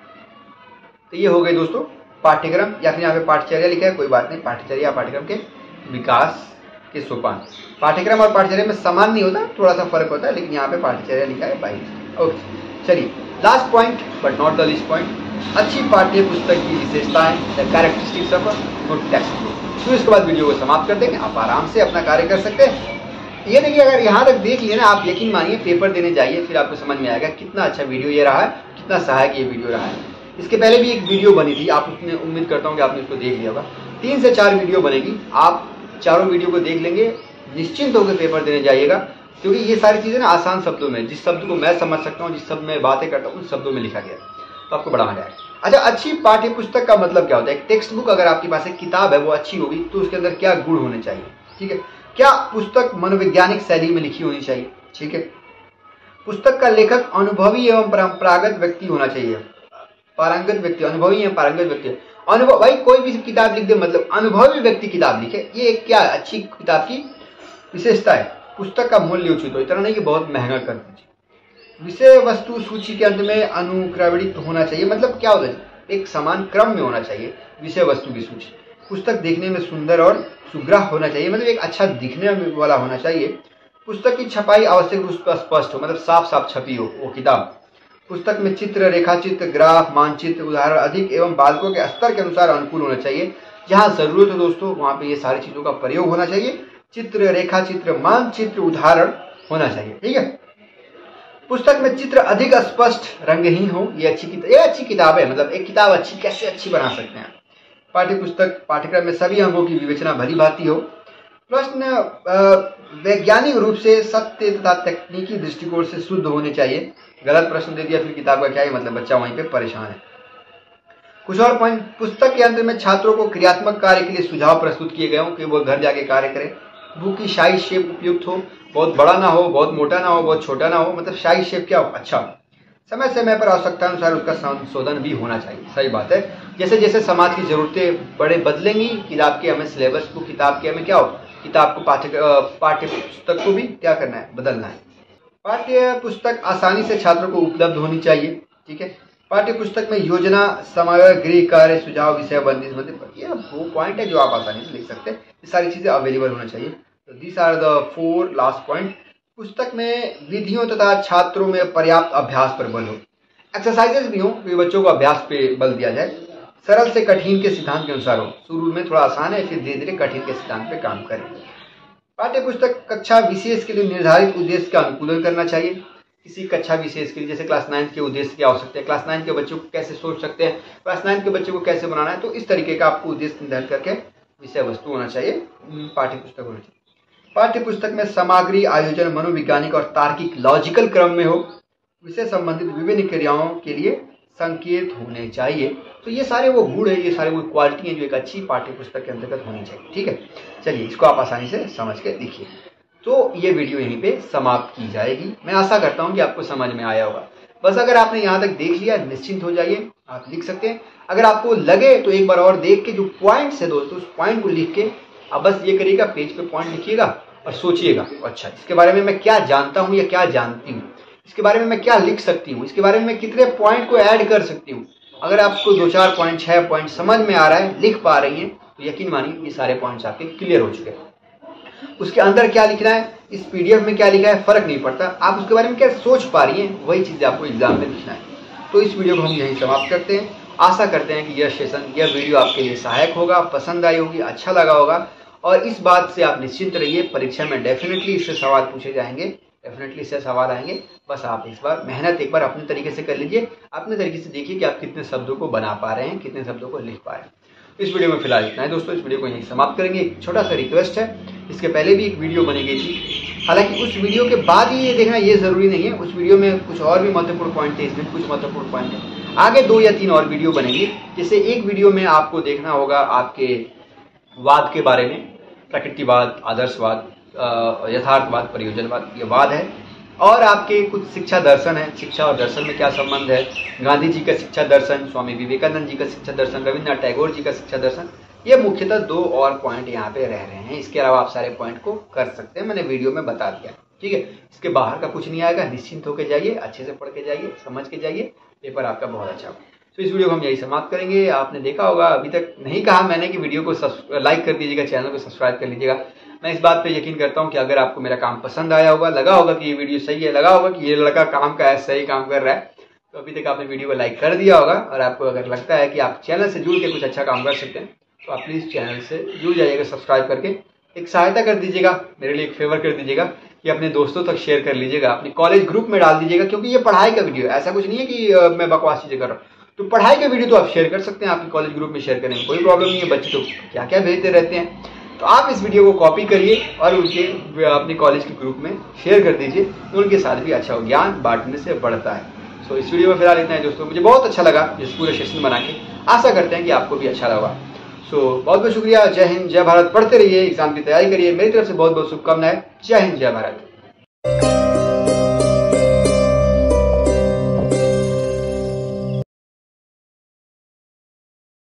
तो ये हो गए दोस्तों पाठ्यक्रम, या फिर यहाँ पे पाठचर्या लिखा है, कोई बात नहीं, पाठ्यचर्या पाठ्यक्रम के विकास के सोपान। पाठ्यक्रम और पाठचर्या में समान नहीं होता, थोड़ा सा फर्क होता है, लेकिन यहाँ पे पाठ्यचर्या लिखा है बाई। ओके, चलिए last point but not the least point, अच्छी पाठ्य पुस्तक की विशेषताएं, the characteristics of a good textbook. तो इसके बाद वीडियो को समाप्त कर देंगे, आप आराम से अपना कार्य कर सकते हैं। ये देखिए, अगर यहाँ तक देख लिए ना, आप यकीन मानिए पेपर देने जाइए, फिर आपको समझ में आएगा कितना अच्छा वीडियो ये रहा है, कितना सहायक ये वीडियो रहा है। इसके पहले भी एक वीडियो बनी थी, आप उसने उम्मीद करता हूँ कि आपने उसको देख लिया होगा। तीन से चार वीडियो बनेगी, आप चारों वीडियो को देख लेंगे, निश्चिंत होकर पेपर देने जाइएगा, क्योंकि ये सारी चीज़ें ना आसान शब्दों में, जिस शब्द को मैं समझ सकता हूँ, जिस शब्द में बातें करता हूँ, उन शब्दों में लिखा गया, तो आपको बड़ा मजा आएगा। अच्छा, अच्छी पाठ्य पुस्तक का मतलब क्या होता है। एक टेक्स्ट बुक अगर आपके पास एक किताब है वो अच्छी होगी तो उसके अंदर क्या गुण होने चाहिए। ठीक है, क्या पुस्तक मनोवैज्ञानिक शैली में लिखी होनी चाहिए। ठीक है, पुस्तक का लेखक अनुभवी एवं परंपरागत व्यक्ति होना चाहिए, पारंगत व्यक्ति, अनुभवी एवं पारंगत व्यक्ति। अनुभव, भाई कोई भी किताब लिख दे मतलब अनुभवी व्यक्ति किताब लिखे, ये क्या अच्छी किताब की विशेषता है। पुस्तक का मूल्य उचित हो, इतना नहीं कि बहुत महंगा कर दीजिए। विषय वस्तु सूची के अंत में अनुक्रमणित होना चाहिए, मतलब क्या होता है, एक समान क्रम में होना चाहिए विषय वस्तु की सूची। पुस्तक देखने में सुंदर और सुग्राह होना चाहिए, मतलब एक अच्छा दिखने वाला होना चाहिए। पुस्तक की छपाई आवश्यक रूप से स्पष्ट हो, मतलब साफ साफ छपी हो वो किताब। पुस्तक में चित्र, रेखाचित्र, ग्राफ, मानचित्र, उदाहरण अधिक एवं बालकों के स्तर के अनुसार अनुकूल होना चाहिए। जहाँ जरूरत हो दोस्तों वहाँ पे ये सारी चीजों का प्रयोग होना चाहिए। चित्र, रेखाचित्र, मानचित्र, उदाहरण होना चाहिए। ठीक है, पुस्तक में चित्र अधिक स्पष्ट, रंगहीन हो, ये अच्छी किताब, ये अच्छी किताब है। मतलब एक किताब अच्छी कैसे अच्छी बना सकते हैं। पाठ्य पुस्तक पाठ्यक्रम में सभी अंगों की विवेचना भली भांति हो। प्रश्न वैज्ञानिक रूप से सत्य तथा तकनीकी दृष्टिकोण से शुद्ध होने चाहिए। गलत प्रश्न दे दिया फिर किताब का क्या है मतलब, बच्चा वहीं पे परेशान है। कुछ और पॉइंट, पुस्तक के अंत में छात्रों को क्रियात्मक कार्य के लिए सुझाव प्रस्तुत किए गए हों कि वो घर जाके कार्य करें। बुक की साइज शेप उपयुक्त हो, बहुत बड़ा ना हो, बहुत मोटा ना हो, बहुत छोटा ना हो, मतलब साइज शेप क्या हो, अच्छा। समय समय पर आवश्यकता अनुसार उसका संशोधन भी होना चाहिए। सही बात है, जैसे जैसे समाज की जरूरतें बड़े बदलेंगी, किताब के हमें सिलेबस को, किताब के हमें क्या हो, किताब को पाठ्य पाठ्य पुस्तक को भी क्या करना है, बदलना है। पाठ्य पुस्तक आसानी से छात्रों को उपलब्ध होनी चाहिए। ठीक है, पाठ्य पुस्तक में योजना, समय, गृह कार्य, सुझाव, विषय बंदी, ये वो पॉइंट है जो आप आसानी से लिख सकते हैं। ये सारी चीजें अवेलेबल होना चाहिए। तो this are the four last point. पुस्तक में विधियों तथा छात्रों में पर्याप्त अभ्यास पर बल हो, एक्सरसाइजेस भी हो, बच्चों को अभ्यास पे बल दिया जाए। सरल से कठिन के सिद्धांत के अनुसार हो, शुरू में थोड़ा आसान है, फिर धीरे धीरे कठिन के सिद्धांत पे काम करें। पाठ्य पुस्तक कक्षा विशेष के लिए निर्धारित उद्देश्य का अनुकूलन करना चाहिए। किसी कक्षा विशेष के लिए, जैसे क्लास नाइन्थ के उद्देश्य क्या हो सकते हैं, क्लास नाइन्थ के बच्चों को कैसे सोच सकते हैं, क्लास नाइन्थ के बच्चों को कैसे बनाना है, तो इस तरीके का आपको उद्देश्य निर्धारित करके विषय वस्तु होना चाहिए, पाठ्य पुस्तक होना चाहिए। पाठ्य पुस्तक में सामग्री आयोजन मनोवैज्ञानिक और तार्किक लॉजिकल क्रम में हो। विषय संबंधित विभिन्न क्रियाओं के लिए संकेत होने चाहिए। तो ये सारे वो गुण है, ये सारे वो क्वालिटी हैं जो एक अच्छी पाठ्य पुस्तक के अंतर्गत होनी चाहिए। ठीक है, चलिए इसको आप आसानी से समझ के देखिए। तो ये वीडियो यहीं पे समाप्त की जाएगी। मैं आशा करता हूँ कि आपको समझ में आया होगा। बस अगर आपने यहाँ तक देख लिया, निश्चिंत हो जाइए, आप लिख सकते हैं। अगर आपको लगे तो एक बार और देख के जो पॉइंट्स है दोस्तों, उस पॉइंट को लिख के आप बस ये करिएगा, पेज पे पॉइंट लिखिएगा और सोचिएगा, अच्छा इसके बारे में मैं क्या जानता हूँ या क्या जानती हूँ, इसके बारे में मैं क्या लिख सकती हूँ, इसके बारे में मैं कितने पॉइंट को ऐड कर सकती हूँ। अगर आपको दो चार पॉइंट छह पॉइंट समझ में आ रहा है, लिख पा रही हैं, तो यकीन मानिए ये सारे पॉइंट्स आपके क्लियर हो चुके हैं। उसके अंदर क्या लिखना है, इस पीडीएफ में क्या लिखा है, फर्क नहीं पड़ता। आप उसके बारे में क्या सोच पा रही हैं, वही चीज़ आपको एग्जाम में लिखना है। तो इस वीडियो को हम यहीं समाप्त करते हैं। आशा करते हैं कि यह सेशन, यह वीडियो आपके लिए सहायक होगा, पसंद आई होगी, अच्छा लगा होगा। और इस बात से आप निश्चिंत रहिए, परीक्षा में डेफिनेटली इससे सवाल पूछे जाएंगे, डेफिनेटली इससे सवाल आएंगे। बस आप इस बार मेहनत एक बार अपने तरीके से कर लीजिए, अपने तरीके से देखिए कि आप कितने शब्दों को बना पा रहे हैं, कितने शब्दों को लिख पा रहे हैं। इस वीडियो में फिलहाल इतना है दोस्तों, इस वीडियो को यहीं समाप्त करेंगे। एक छोटा सा रिक्वेस्ट है, इसके पहले भी एक वीडियो बनी गई थी, हालांकि उस वीडियो के बाद ही ये देखना ये जरूरी नहीं है। उस वीडियो में कुछ और भी महत्वपूर्ण पॉइंट थे, इसमें कुछ महत्वपूर्ण पॉइंट है। आगे दो या तीन और वीडियो बनेंगी, जैसे एक वीडियो में आपको देखना होगा आपके वाद के बारे में, प्रकृतिवाद, आदर्शवाद, यथार्थवाद, प्रयोजनवाद, ये वाद है। और आपके कुछ शिक्षा दर्शन है, शिक्षा और दर्शन में क्या संबंध है, गांधी जी का शिक्षा दर्शन, स्वामी विवेकानंद जी का शिक्षा दर्शन, रविन्द्रनाथ टैगोर जी का शिक्षा दर्शन, ये मुख्यतः दो और पॉइंट यहाँ पे रह रहे हैं। इसके अलावा आप सारे पॉइंट को कर सकते हैं, मैंने वीडियो में बता दिया। ठीक है, इसके बाहर का कुछ नहीं आएगा, निश्चिंत होकर जाइए, अच्छे से पढ़ के जाइए, समझ के जाइए, पेपर आपका बहुत अच्छा होगा। तो इस वीडियो को हम यही समाप्त करेंगे। आपने देखा होगा, अभी तक नहीं कहा मैंने कि वीडियो को लाइक कर दीजिएगा, चैनल को सब्सक्राइब कर लीजिएगा। मैं इस बात पे यकीन करता हूँ कि अगर आपको मेरा काम पसंद आया होगा, लगा होगा कि ये वीडियो सही है, लगा होगा कि ये लड़का काम का है, सही काम कर रहा है, तो अभी तक आपने वीडियो को लाइक कर दिया होगा। और आपको अगर लगता है कि आप चैनल से जुड़ के कुछ अच्छा काम कर सकते हैं, तो आप प्लीज़ चैनल से जुड़ जाइएगा, सब्सक्राइब करके एक सहायता कर दीजिएगा, मेरे लिए एक फेवर कर दीजिएगा कि अपने दोस्तों तक शेयर कर लीजिएगा, अपने कॉलेज ग्रुप में डाल दीजिएगा, क्योंकि ये पढ़ाई का वीडियो है, ऐसा कुछ नहीं है कि uh, मैं बकवास चीज़ें कर रहा हूँ। तो पढ़ाई का वीडियो तो आप शेयर कर सकते हैं, आपके कॉलेज ग्रुप में शेयर करने में कोई प्रॉब्लम नहीं है। बच्चे तो क्या क्या भेजते रहते हैं, तो आप इस वीडियो को कॉपी करिए और उनके अपने कॉलेज के ग्रुप में शेयर कर दीजिए, तो उनके साथ भी अच्छा हो, ज्ञान बांटने से बढ़ता है। सो इस वीडियो में फिलहाल इतना है दोस्तों, मुझे बहुत अच्छा लगा इस पूरे सेशन बना के, आशा करते हैं कि आपको भी अच्छा लगा। सो बहुत बहुत शुक्रिया, जय हिंद, जय भारत। पढ़ते रहिए, एग्जाम की तैयारी करिए, मेरी तरफ से बहुत बहुत शुभकामनाएं। जय हिंद, जय भारत।